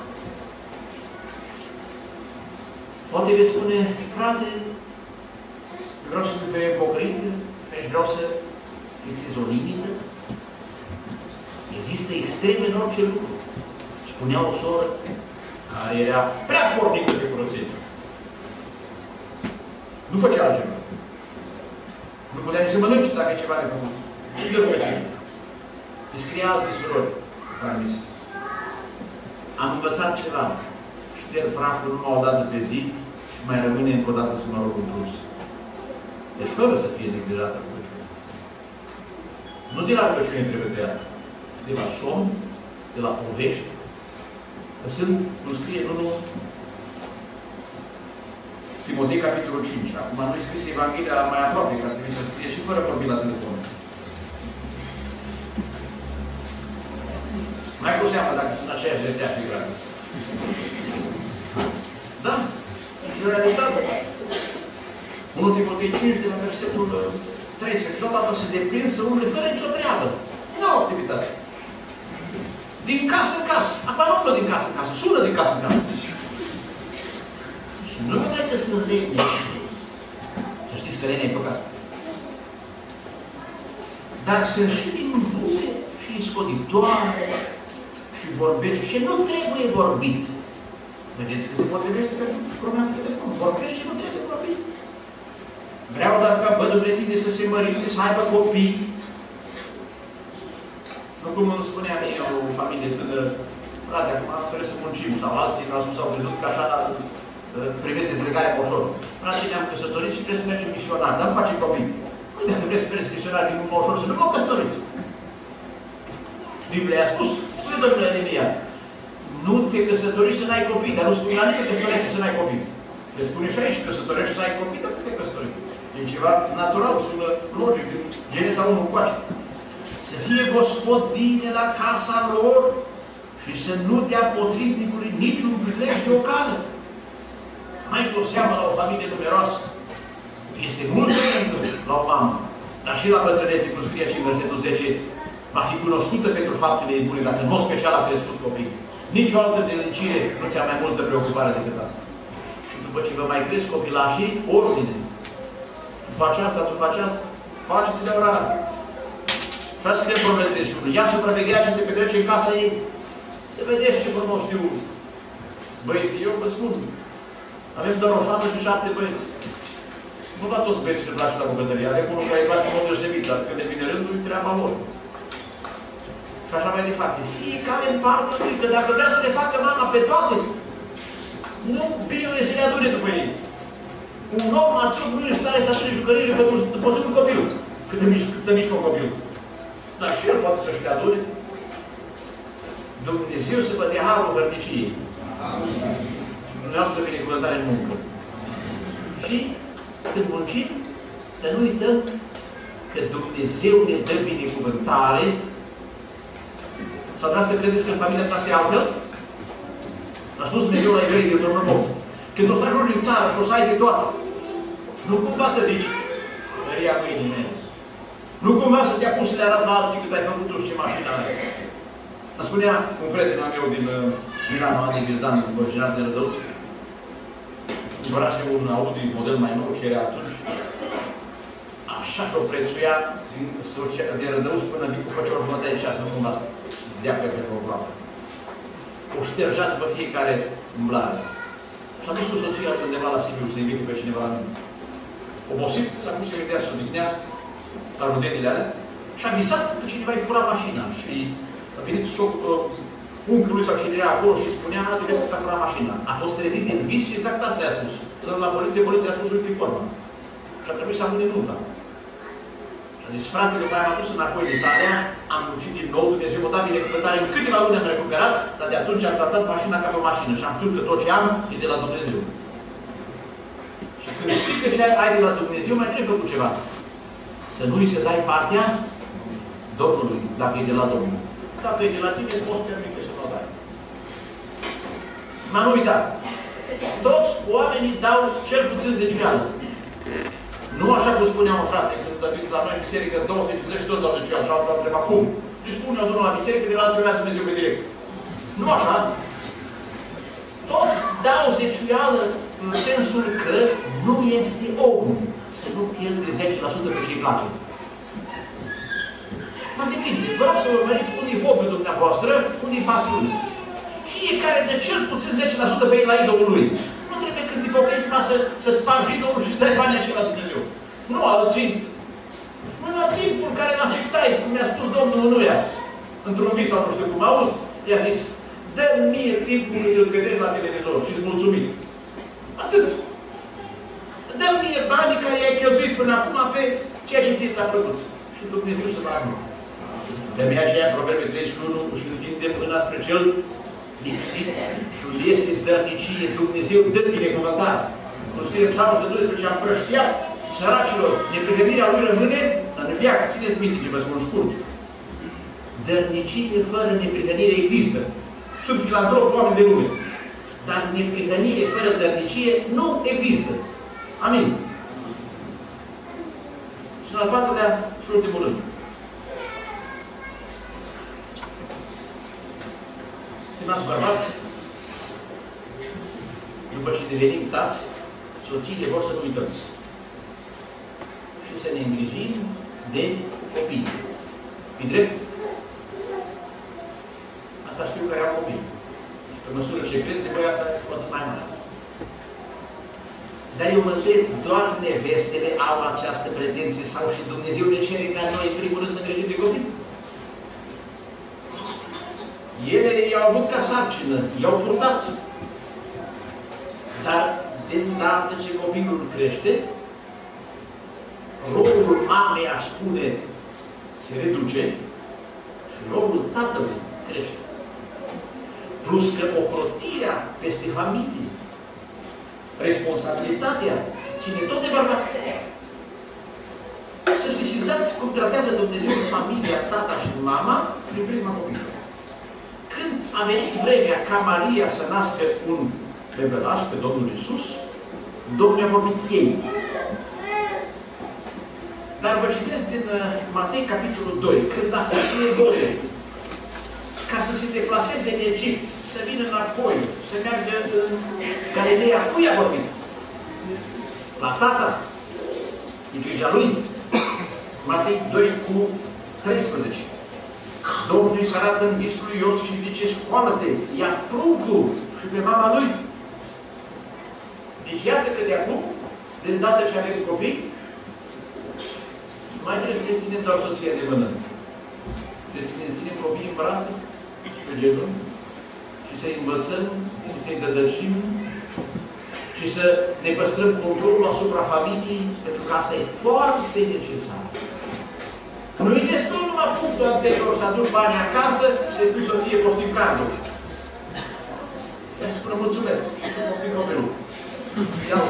Poate veți spune, frate, vreau să fiu pe pocăită și vreau să fixez o limită. Există extreme în orice lucru. Spunea o soră care era prea pornică pe curățenie. Nu făcea altceva. Nu putea nici să mănânce dacă e ceva nefăcut. Nu de rugăciune. Îi scria alte surori. Am învățat ceva. Șterg praful numai o dată pe zi și mai rămâne încă o dată să mă rog în plus. Deci fără să fie neglijată rugăciunea. Nu de la rugăciune trebuie tăiată. De la somn, de la povești. Că sunt, nu scrie, nu, nu. Timotei, capitolul cinci. Acum nu-i scris Evanghelia mai aproape, că ar trebui să scrie și fără vorbi la telefon. Mai cu seama dacă sunt aceeași rețea și gratis. Da? E o realitate. unu Timotei cinci, de la versetul treisprezece. Totodată se deprinsă omului fără nicio treabă. Nu au activitate. Din casă în casă. Acum nu umblă din casă în casă. Sună din casă în casă. Și nu numai că sunt leneși. Să știți că lenea e păcat. Dar sunt și din lume și scoditoare și vorbește. Și nu trebuie vorbit. Vedeți că se potrivește pentru problema de telefon. Vorbește și nu trebuie vorbit. Vreau dacă văd între tine să se mărite, să aibă copii. Nu cum îmi spunea mie o familie tânără, frate, acum trebuie să muncim, sau alții mi-au spus, au crezut că așa privesc dezlegarea ușor. Frate, ne-am căsătorit și trebuie să mergem misionar, dar nu facem copii. Nu, dacă vreți să mergeți misionar din urmă ușor, să nu vă căsătoriți. Biblia a spus, spune Domnul Ieremia, nu te căsătoriți să n-ai copii, dar nu spune la nimeni căsătorește să n-ai copii. Le spune și aici, căsătorești să ai copii, dar nu te căsătoriți. E ceva natural, sună logic, în Genesa unu încoace. Să fie gospodine la casa lor și să nu dea potrivnicului niciun prilej de ocană. Mai cu seamă la o familie numeroasă. Este mult pentru la o mamă. Dar și la bătrânețe, cum scrie aici în versetul zece, va fi cunoscută pentru faptele ei bune, dacă în mod special a crescut copii. Nici o altă delincire nu ți-a mai multă preocupare decât asta. Și după ce vă mai cresc copilașii, ordine. Tu faci asta, tu faci asta, faceți-le orare. Și ați scrie probleme trei și unu. Ia supravegherea ce se petrece în casa ei. Să vedeți ce frumos știu băieții. Eu vă spun, avem doar o fată și șapte băieți. Nu la toți băieții le place la bogătărie. Avem unul care îi place în mod deosebit, dar când le vine rândul, îi treaba lor. Și așa mai departe. Fiecare în parte lui, că dacă vrea să le facă mama pe toate, nu bine să le adune după ei. Un om matur nu e stare să atunci jucările după un copil. Cât să mișcă un copil. Dar și el poate să-și le adune. Dumnezeu să vă dea harul vărniciei. Și dumneavoastră binecuvântare în muncă. Și când muncim, să nu uităm că Dumnezeu ne dă binecuvântare. Sau dumneavoastră credeți că în familia noastră e altfel? A spus Dumnezeu la evrei din Domnul opt. Când o să ajungi în țară și o să ai de toate, nu cumva să zici, măria mâinii mele. Nu cumva să te apuci să le arăți la alții cât ai făcut tu și ce mașină ai. Îmi spunea un prieten al meu din uh, Milano, Adi Vizdan, originar de Rădăuți, cumpărase un Audi model mai nou ce era atunci. Așa și-o prețuia din, din Rădăuți până Vicu făcea o jumătate de ceas, nu cumva să dea pe pe programă. O ștergea după fiecare umblare. Și-a dus cu soția undeva la Sibiu să invite pe cineva la mine. Obosit, s-a pus să vedea să odihnească la rudenile alea și a visat că cineva îi fura mașina. Și a venit uh, unchiul lui sau cine era acolo și spunea, trebuie să s-a furat mașina. A fost trezit din vis și exact asta i-a spus. Să la poliție, poliția a spus, uite informă. Și a trebuit să amâne nunta. Și a zis, frate, după aia m-am dus înapoi în Italia, am muncit din nou, Dumnezeu m-a dat binecuvântare, în câteva luni am recuperat, dar de atunci am tratat mașina ca pe o mașină și am știut că tot ce am e de la Dumnezeu. Și când știi că ce ai de la Dumnezeu, mai trebuie făcut ceva. Să nu îi se dai partea Domnului, dacă e de la Domnul. Dacă e de la tine, poți permite să nu o dai. M-am uitat. Toți oamenii dau cel puțin zeciuială. Nu așa cum spunea un frate, când a zis la noi în biserică, îți douăzeci de cincizeci, toți dau zeciuială. Și altul a întrebat, cum? Deci spune eu, domnul la biserică, de la alții avea Dumnezeu pe direct. Nu așa. Toți dau zeciuială în sensul că nu este om să nu cheltuie zece la sută pe ce-i place. Mă depinde. Vă rog să urmăriți unde e hobby-ul dumneavoastră, unde e pasiunea. Fiecare de cel puțin zece la sută pe ei la idolul lui. Nu trebuie când te pocăiești numai să, să spargi idolul și să dai banii aceia la Dumnezeu. Nu alții. Nu la timpul care n-a afectat, cum mi-a spus Domnul Unuia, într-un vis sau nu știu cum, auzi? I-a zis, dă-mi mie timpul când îl vedești la televizor și îți mulțumit. Atât. Dă-mi mie banii care i-ai cheltuit până acum pe ceea ce ție ți-a plăcut. Și Dumnezeu să vă ajute. De-abia aceea, Proverbe treizeci și unu, își întinde mâna spre cel lipsit și îl este dărnicie. Dumnezeu dă binecuvântare. cum scrie Psalmul de doisprezece, am prăștiat săracilor, neprihănirea lui rămâne în viață. Țineți minte ce vă spun scurt. Dărnicie fără neprihănire există. Sunt filantrop oameni de lume. Dar neprihănire fără dărnicie nu există. Amin. Și în al patrulea și ultimul rând. Stimați bărbați, după ce devenim tați, soțiile vor să nu uităm. Și să ne îngrijim de copii. E drept? Asta știu care au copii. Și pe măsură ce crezi, de voi asta e cu atât mai mare. Dar eu mă întreb, doar nevestele au această pretenție sau și Dumnezeu ne cere ca noi, în primul rând, să îngrijim de copii? Ele i-au avut ca sarcină, i-au purtat. Dar, de îndată ce copilul crește, rolul mamei, aș spune, se reduce și rolul tatălui crește. Plus că ocrotirea peste familie, responsabilitatea, ține tot de bărbat. Să sesizați cum tratează Dumnezeu familia, tata și mama prin prisma copilului. Când a venit vremea ca Maria să nască un bebelaș pe Domnul Iisus, Domnul a vorbit ei. Dar vă citesc din Matei, capitolul doi, când a fost nevoie ca să se deplaseze în Egipt, să vină înapoi, să meargă în Galileea, cui a vorbit? La tata. E grija lui. Matei doi cu treisprezece. Domnul îi se arată în visul lui Iosif și zice, scoală-te, ia pruncul și pe mama lui. Deci iată că de acum, de îndată ce avem copii, mai trebuie să ne ținem doar soția de mână. Trebuie să ne ținem copiii în brațe, pe genunchi, și să-i învățăm, și să-i dădăcim, și să ne păstrăm controlul asupra familiei, pentru că asta e foarte necesar. Nu-i destul numai punctul anterior să aduci banii acasă și să-i spui soție, postim cardul. Ea spune, mulțumesc, și să postim copilul. Iau.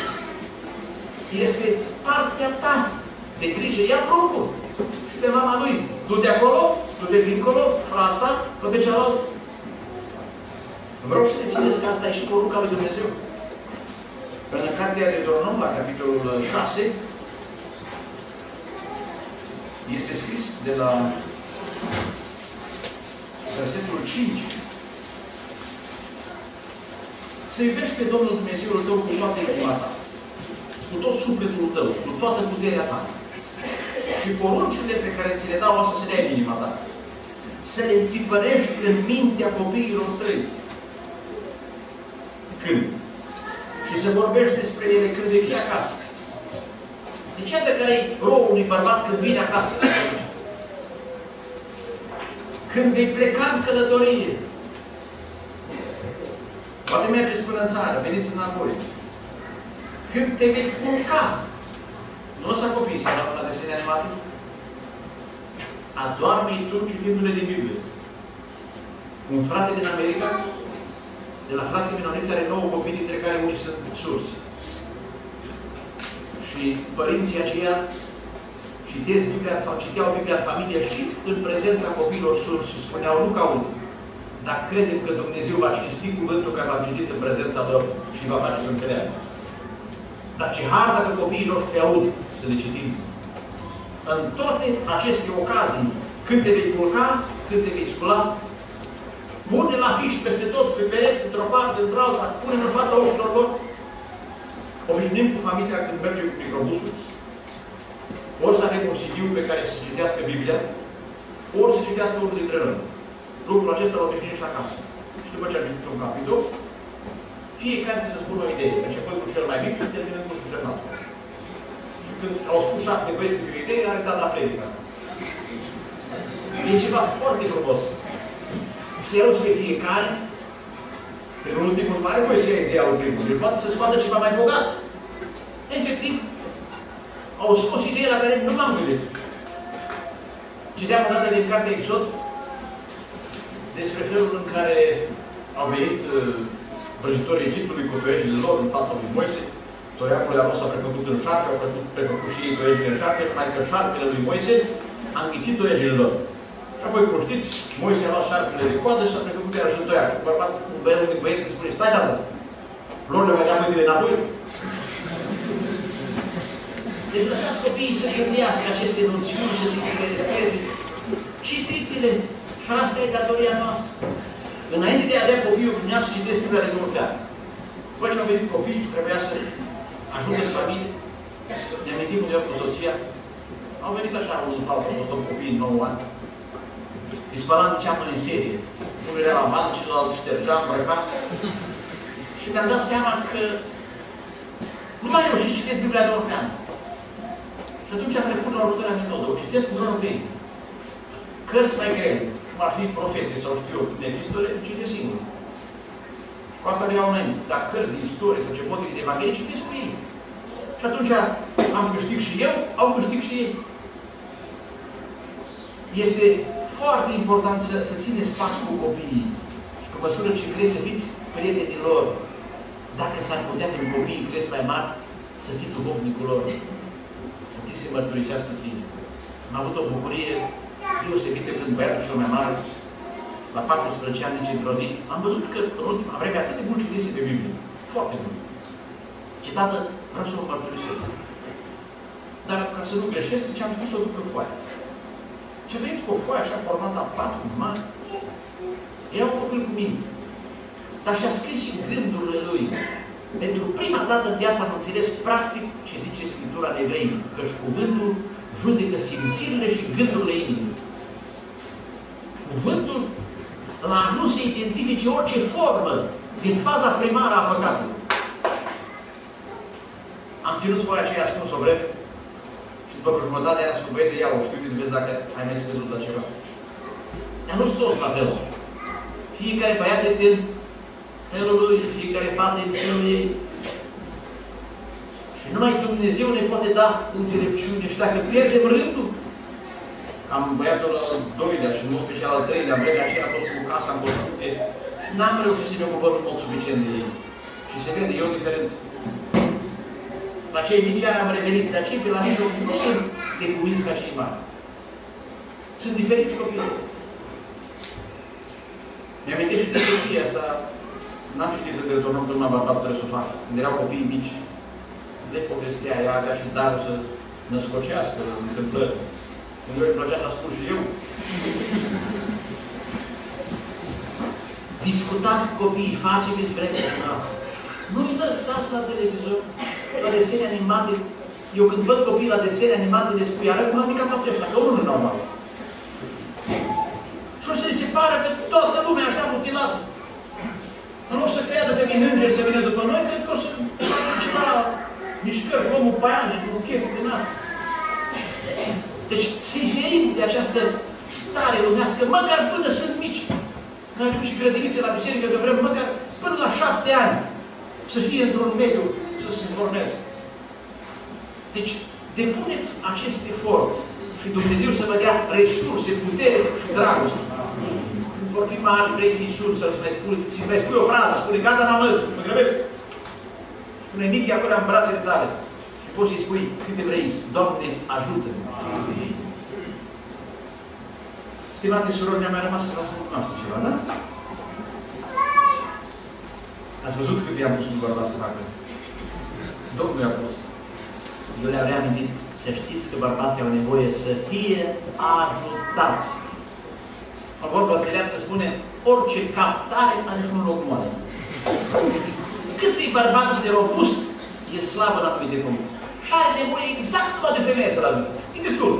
Este partea ta de grijă. Ia pruncul și pe mama lui. Du-te acolo, du-te dincolo, fă asta, fă pe cealaltă. Vreau să te țineți că asta e și porunca lui Dumnezeu. În Cartea de Deuteronom, la capitolul șase, este scris de la versetul cinci. Să iubești pe Domnul Dumnezeul tău cu toată inima ta, cu tot sufletul tău, cu toată puterea ta. Și poruncile pe care ți le dau o să se dea în inima ta. Să le întipărești în mintea copiilor tăi. Când? Și să vorbești despre ele când vei fi acasă. Deci iată care e rolul unui bărbat când vine acasă. Când vei pleca în călătorie. Poate mergeți până în țară, veniți înapoi. Când te vei culca. Nu lăsa copiii să vadă la desene animate. Adorme-i tu citindu-le din Biblie. Un frate din America, de la frații minoriți, are nouă copii, dintre care unii sunt surzi. Și părinții aceia citesc Biblia, citeau Biblia în familie și în prezența copiilor surzi și spuneau, nu caut, dar credem că Dumnezeu va cinsti cuvântul care l-am citit în prezența lor și va face să înțeleagă. Dar ce har dacă copiii noștri aud să le citim. În toate aceste ocazii, când te vei culca, când te vei scula, pune la fiș peste tot, pe pereți, într-o parte, într-alta, pune în fața ochilor lor. Obișnuim cu familia când mergem cu microbusul, ori să avem un C D-ul pe care să citească Biblia, ori să citească unul dintre rând. Lucrul acesta îl obișnuim și acasă. Și după ce am citit un capitol, fiecare să spună o idee, începând cu cel mai mic și terminând cu semnatul. Și când au spus șapte băieți cu o idee, are dat la predica. E ceva foarte frumos. Să iau pe fiecare, pe unul timpul nu are voie să ia ideea lui primul. El poate să scoată ceva mai bogat. Efectiv, au scos ideea la care nu m-am gândit. Citeam o dată din cartea Exod despre felul în care au venit uh, vrăjitorii Egiptului cu toiegile lor în fața lui Moise Toiacul a s-a prefăcut în șarpe, au prefăcut și ei toiegile în șarpe, numai că șarpele lui Moise a înghițit toiegile lor. Și apoi, cum știți, Moise a luat șarpele de coadă și s-a prefăcut iarăși în toiac. Și un bărbat, un băiat, un băieț se spune, stai, dată, lor le vedea mâinile înapoi. Deci lăsați copiii să gândească aceste noțiuni, să se intereseze. Citiți-le. Și asta e datoria noastră. Înainte de a avea copii, eu obișnuiam să citesc Biblia de două ani. După ce au venit copii și trebuia să ajute în familie, ne amintim undeva cu soția, au venit așa unul după altul, au fost un copii în nouă ani. Îi spălam de ceapă în serie. Unul era la bancă, celălalt ștergea, îmbrăca. Și mi-am dat seama că nu mai reușit să citesc Biblia de orice an. Și atunci am trecut la următoarea metodă. O citesc cu vreo plin. Cărți mai grele, cum ar fi profeții sau știu eu, din epistole, citesc singur. Și cu asta le iau înainte. Dar cărți din istorie sau ce pot de Evanghelie, citesc cu ei. Și atunci am câștig și eu, au câștig și ei. Este foarte important să, să țineți pas cu copiii. Și pe măsură ce crezi să fiți prietenii lor. Dacă s-ar putea când copiii cresc mai mari, să fii duhovnicul lor. Să ți se mărturisească ție. Am avut o bucurie deosebită când băiatul cel mai mare, la paisprezece ani, nici într-o zi, am văzut că în ultima vreme atât de mult citise pe Biblie. Foarte mult. Ce dată vreau să mă mărturisesc. Dar ca să nu greșesc, ce am scris-o după foaie. Și a venit cu o foaie așa formată a patru mari. Era un copil cu minte. Dar și-a scris și gândurile lui. Pentru prima dată în viața am înțeles practic ce zice Scriptura în Evrei, că-și cuvântul judecă simțirile și gândurile inimii. Cuvântul l-a ajuns să identifice orice formă din faza primară a păcatului. Am ținut foaia aceea ascuns o vreme și după vreo jumătate i-am spus, băiete, ia-o, știu că vezi dacă ai mai scăzut la ceva. Dar nu-s toți la fel. Fiecare băiat este în felul lui, fiecare fată în felul ei. Și numai Dumnezeu ne poate da înțelepciune. Și dacă pierdem rândul, am băiatul al doilea și în mod special al treilea, în vremea aceea a fost cu casa în construcție și n-am reușit să ne ocupăm în mod suficient de ei. Și se vede, e o diferență. La cei mici ani am revenit, dar cei pe la mijloc nu sunt de cuminți ca cei mari. Sunt diferiți copii. Mi-amintesc și de copii asta, n-am citit de Deuteronom când m-am bărbat trebuie să o fac. Când erau copii mici, le povestea, ea avea și darul să născocească întâmplări. Când eu îi plăcea să spun și eu. Discutați cu copiii, faceți vreți noastră. Nu-i lăsați la televizor, la desene animate. Eu când văd copiii la desene animate, le spui, arăt cum handicapați ăștia, că unul nu normal. Și o să li se pară că toată lumea așa mutilată. În loc să creadă pe mine îngeri să vină după noi, cred că o să facă ceva mișcări, omul paiane și o chestie din asta. Deci să-i ferim de această stare lumească, măcar până sunt mici. Noi avem și grădinițe la biserică, că vrem măcar până la șapte ani să fie într-un mediu, să se informeze. Deci, depuneți acest efort și Dumnezeu să vă dea resurse, putere și dragoste. Când vor fi mari, vrei să-i suni, să-ți mai spui, să-i mai spui o frază, spune, gata, n-am măt, mă grăbesc. Spune, Michi, acolo în brațele tale. Și poți să-i spui câte vrei, Doamne, ajută-mă. Stimate surori, ne-a mai rămas să vă spun noastră ceva, da? Ați văzut cât i-am pus un bărbat să facă? Domnul i-a pus. Eu le-am reamintit să știți că bărbații au nevoie să fie ajutați. O vorbă înțeleaptă spune, orice captare are și un loc moale. Cât e bărbatul de robust, e slabă la anumite puncte. Și are nevoie exact numai de femeie să-l ajute. E destul.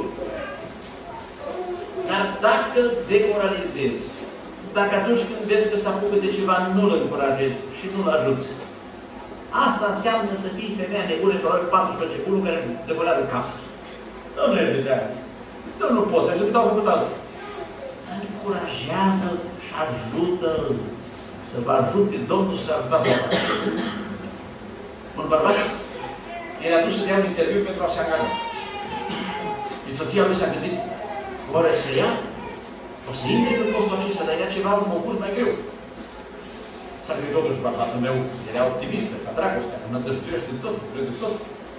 Dar dacă demoralizezi, dacă atunci când vezi că se apucă de ceva, nu-l încurajezi și nu-l ajuți, asta înseamnă să fii femeia nebună, probabil paisprezece, unul care devolează casă. Nu ești de treabă. Nu, nu poți, așa că au făcut alții. Încurajează-l și ajută-l. Să vă ajute Domnul să ajută bărbatul. Un bărbat era dus să dea un interviu pentru a se angaja. Și soția lui s-a gândit, oare să ia? O să intre pe postul acesta, dar era ceva, un concurs mai greu. S-a gândit totuși bărbatul meu, era optimistă, ca dragostea, nădăjduiește tot, crede tot.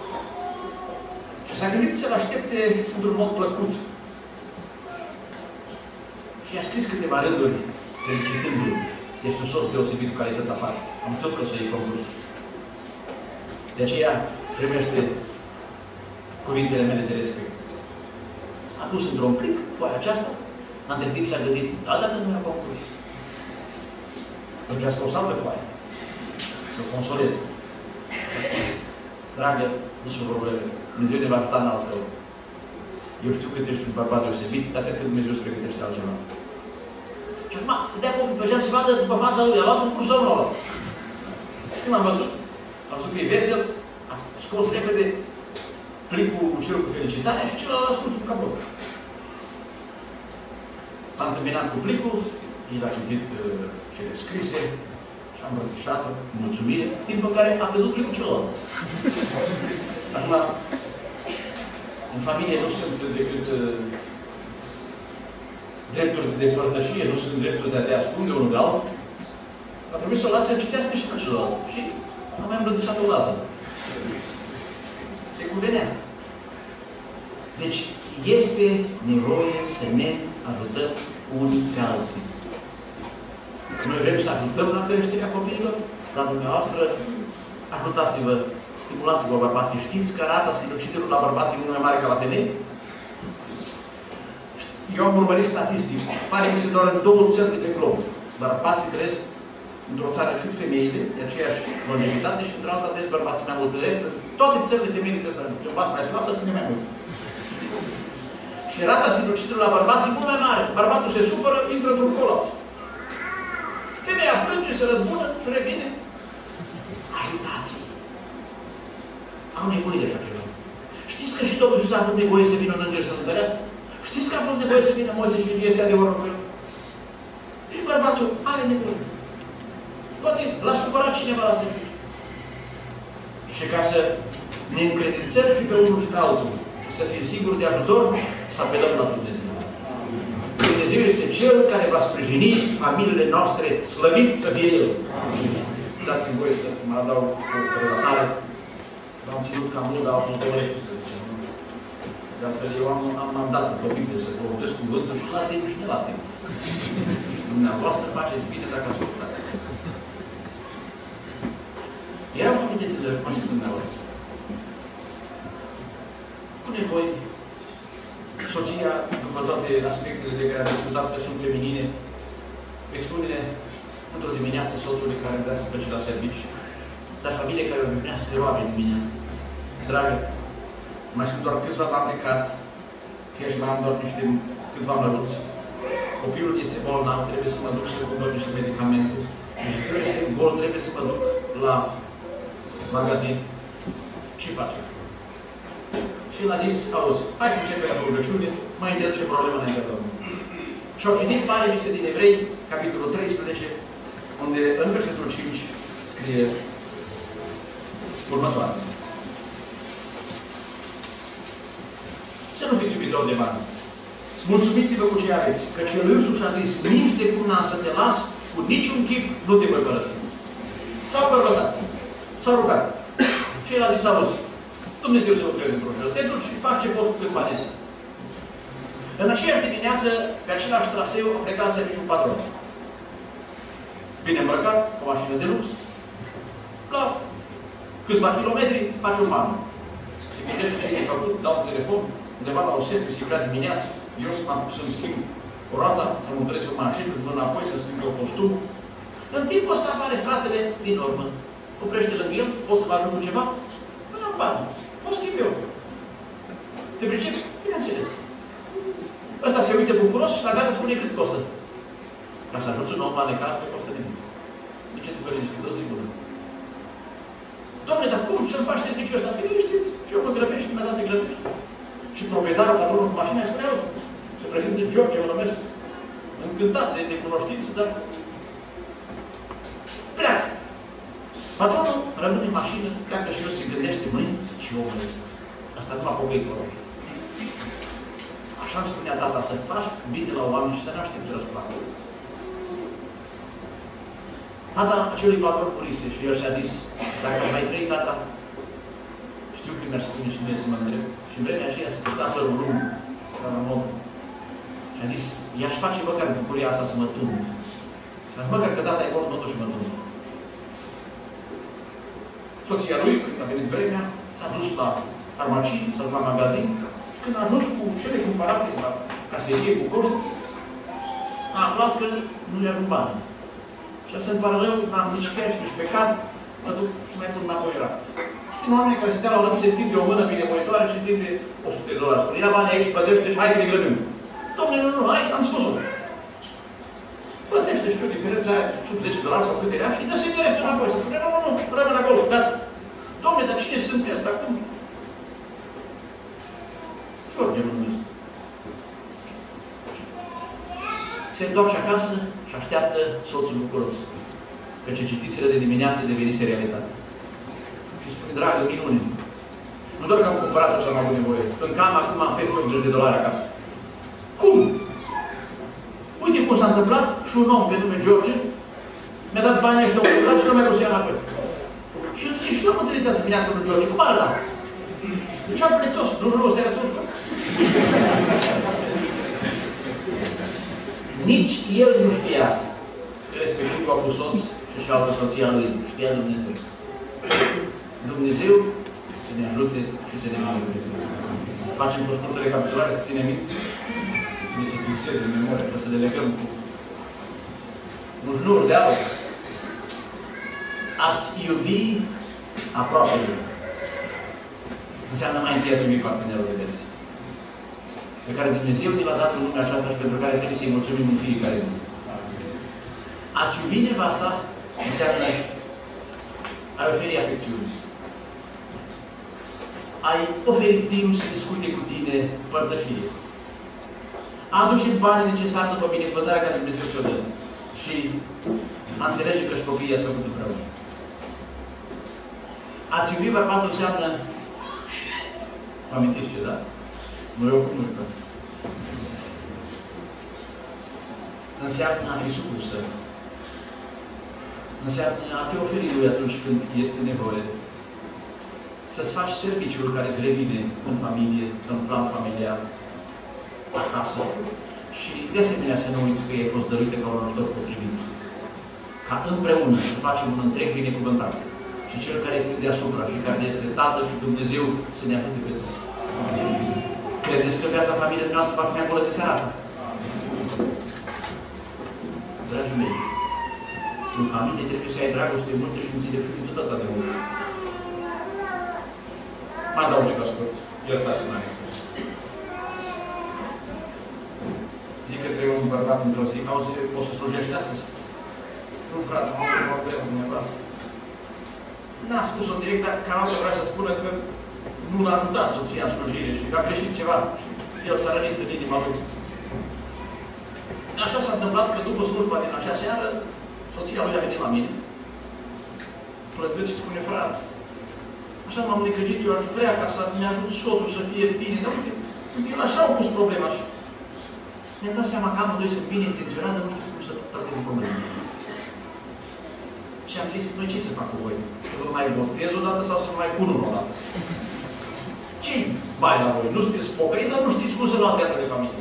Și s-a gândit să-l aștepte într-un mod plăcut. Și i-a scris câteva rânduri, felicitându-l. Ești un soț deosebit cu calități aparte. Am știut că o să iei concurs. De aceea primește cuvintele mele de respect. A pus într-un plic foaia aceasta, a întâlnit și a gândit, da, dar nu mi-a concurs. Atunci a scos altă foaie. Să o consoleze. Și a scris, dragă, nu sunt probleme. Dumnezeu ne va ajuta în altfel. Eu știu că ești un bărbat deosebit, dar cred că Dumnezeu îți pregătește altceva. Și acum, să dea cu ochii pe geam și vadă după fața lui, a luat un curs sau nu a luat. Și când am văzut, am văzut că e vesel, a scos repede plicul cu cerul cu felicitare și celălalt a scos cu capul. A întâmpinat cu plicul, el a citit uh, cele scrise și a îmbrățișat-o cu mulțumire, timp în care a căzut plicul celălalt. Acum, în familie nu sunt decât uh, drepturi de părtășie, nu sunt drepturi de a te ascunde unul de altul. A trebuit să o lase să citească și pe celălalt. Și am mai îmbrățișat o dată. Se cuvenea. Deci, este nevoie să ne ajutăm unii pe alții. Noi vrem să ajutăm la creșterea copiilor, dar dumneavoastră ajutați-vă, stimulați-vă bărbații. Știți că rata sinuciderilor la bărbații nu mai mare ca la femei? Eu am urmărit statistic. Pare că se doar în două țări de pe glob. Bărbații trăiesc într-o țară cât femeile, de aceeași longevitate, și într-o altă trăiesc bărbații mai mult. De rest, toate țările femeile trăiesc mai mult. Eu m-ați mai slabă, ține mai mult. Și rata sinuciderilor la bărbații e mult mai mare. Bărbatul se supără, intră într-un colaps. Femeia plânge, se răzbună și revine. Ajutați-i. Au nevoie de așa ceva. Știți că și Domnul Iisus a avut nevoie să vină un înger să-l întărească? Știți că a fost nevoie să vină Moise și este adevărul pe el? Și bărbatul are nevoie. Poate l-a supărat cineva la serviciu. Și ca să ne încredințăm și pe unul și pe altul și să fim siguri de ajutor, să apelăm la Dumnezeu. Dumnezeu este Cel care va sprijini familiile noastre, slăvit să fie El. Dați-mi voie să mă adaug o relatare. L-am ținut cam mult, dar am colectul să zicem. De altfel, eu am, am mandat pe Biblie să promovesc cuvântul și la timp și ne la timp. Dumneavoastră faceți bine dacă ascultați. Era o familie de tânără, cum am zis dumneavoastră. Cu nevoi, soția, după toate aspectele de care am discutat că sunt feminine, îi spune într-o dimineață soțului care vrea să plece la serviciu, dar familie care obișnuia să se roage dimineață. Dragă, mai sunt doar câțiva bani de cat, chiar și mai am doar niște câțiva măruți. Copilul este bolnav, trebuie să mă duc să cumpăr niște medicamente. Copilul este gol, trebuie să mă duc la magazin. Ce facem? Și el a zis, auzi, hai să începem cu rugăciune, mai întâi ce problemă ne întâmplă. Și au citit paginile din Evrei, capitolul treisprezece, unde în versetul cinci scrie următoare. Să nu fiți iubitori de bani. Mulțumiți-vă cu ce aveți, căci El însuși a zis, nici de cum n-am să te las, cu niciun chip nu te voi părăsi. S-au părătat. S-au rugat. Și El a zis, auzi, Dumnezeu să lucreze într-un fel. Te duci și faci ce poți cu câți bani. În aceeași dimineață, pe același traseu, a plecat să serviciu un patron. Bine îmbrăcat, cu o mașină de lux. La câțiva kilometri, face un ban. Se gândește ce e făcut, dau un telefon, undeva la o serviciu, se vrea dimineață. Eu să mă să-mi schimb o roata, să-mi întrece o mașină, să mă înapoi, să schimb o costum. În timpul ăsta apare fratele din urmă. Oprește lângă el, pot să vă ajung cu ceva? Nu am bani. O schimb eu. Te pricepi? Bineînțeles. Ăsta se uită bucuros și la gata spune cât costă. Ca să ajungi un om la necaz, nu costă nimic. Duceți-vă liniștit, o zi bună. Doamne, dar cum să-mi faci serviciul ăsta? Fii liniștit. Și eu mă grăbești și imediat te grăbești. Și proprietarul, patronul cu mașina, îi spune, auzi, se prezintă George, mă numesc, încântat de, de cunoștință, dar pleacă. Patronul rămâne în mașină, pleacă și el se gândește, măi, ce om ăsta? Asta nu m-a pocăit, mă rog. Așa îmi spunea tata, să faci bine la oameni și să ne aștepți răsplată. Tata acelui patron murise și el și-a zis, dacă mai trăi, tata, știu că mi-ar spune și mie să mă îndrept. Și în vremea aceea se purta părul lung, ca la modă. Și a zis, i-aș face măcar bucuria asta să mă tund. Și a zis, măcar că tata e mort, totuși mă tund. Soția lui, când a venit vremea, s-a dus la farmacii, s-a dus la magazin. Și când a ajuns cu cele cumpărate la caserie, cu coșul, a aflat că nu i-a ajung bani. Și să-mi pare rău, n-am nici cash, nici pe card, mă duc și mai turn înapoi raft. Știi, oamenii care se dea la o rând, se întinde o mână bine moitoare și întinde o sută de dolari. Spune, ia banii aici, plătește și hai că ne grăbim. Dom'le, nu, nu, hai, am spus-o. Plătește, știu, diferența aia sub zece dolari sau câte era și dă să-i de restul înapoi. Să spune, nu, nu, nu, rămân acolo, gata. Dom'le, dar cine sunteți? Dar cum? George mă numesc. Se întoarce acasă și așteaptă soțul bucuros. Căci citițele de dimineață devenise realitate. Și spune, dragă, minune. Nu doar că am cumpărat-o și am avut nevoie. Încă am acum am peste optzeci de dolari acasă. Cum? Uite cum s-a întâmplat și un om pe nume George mi-a dat banii ăștia un dolari și nu mai vreau să ia înapoi. Și el zice, și eu am întâlnit azi dimineața lui George. Cum arăta? Deci am pletos. Nu, nu, ăsta era toți. Nici el nu știa că respectivul a fost soț și altă soția lui. Știa Dumnezeu. Dumnezeu să ne ajute și să ne ajute. Facem și o scurtă recapitulare, să ținem minte, să ne se fixeze în memorie, să le legăm cu un șnur de aur. Ați iubi aproapele. Înseamnă mai întâi ați iubi partenerul de viață, pe care Dumnezeu ne l-a dat în lumea aceasta și pentru care trebuie să-i mulțumim în fiecare zi. Ați iubi nevasta înseamnă ai oferi afecțiune. Ai oferit timp să discute cu tine părtășie. A aduce banii necesari după binecuvântarea care Dumnezeu ți-o dă. Și a înțelege că și copiii s-au făcut împreună. Ați iubi bărbatul înseamnă, vă amintiți ce, da? Nu eu cum nu înseamnă a fi supusă. Înseamnă a te oferi lui atunci când este nevoie. Să-ți faci serviciul care îți revine în familie, în plan familial, acasă. Și de asemenea să nu uiți că ai fost dăruită ca un ajutor potrivit. Ca împreună să facem un întreg binecuvântat. Și cel care este deasupra și care este Tatăl și Dumnezeu să ne ajute pe toți. Credeți că viața familiei noastre va fi mai bună de seara asta? Dragii mei, în familie trebuie să ai dragoste multe și înțelepciune tot atât de mult. Mai dau și la scurt. Iertați-mă anexă. Zic către un bărbat într-o zi, auzi, poți să slujești astăzi? Nu, frate, nu să mă vorbesc cu cineva. N-a spus-o direct, dar cam asta vrea să spună că nu l-a ajutat soția în slujire și că a greșit ceva. Și el s-a rănit în inima lui. Așa s-a întâmplat că după slujba din acea seară, soția lui a venit la mine, plăcând și spune, frate, așa m-am necăjit, eu aș vrea ca să ne ajut soțul să fie bine. Dar uite, el așa au pus problema așa. Mi-am dat seama că amândoi sunt bine intenționat, dar nu știu cum să tratez problema. Și am zis, noi ce să fac cu voi? Să vă mai botez odată sau să vă mai pun unul odată? Ce-i bai la voi? Nu știți pocăi sau nu știți cum să luați viața de familie?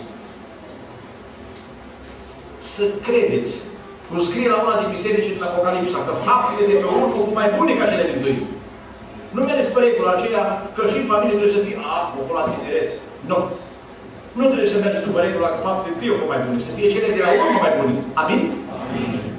Să credeți, cum scrie la una din biserici în Apocalipsa, că faptele de pe urmă au fost mai bune ca cele din tâi. Nu mergeți pe regula aceea că și în familie trebuie să fie, a, o fost la tinerețe. Nu. Nu trebuie să mergeți după regula că faptele de tâi au fost mai bune. Să fie cele de la urmă mai bune. Amin? Amin.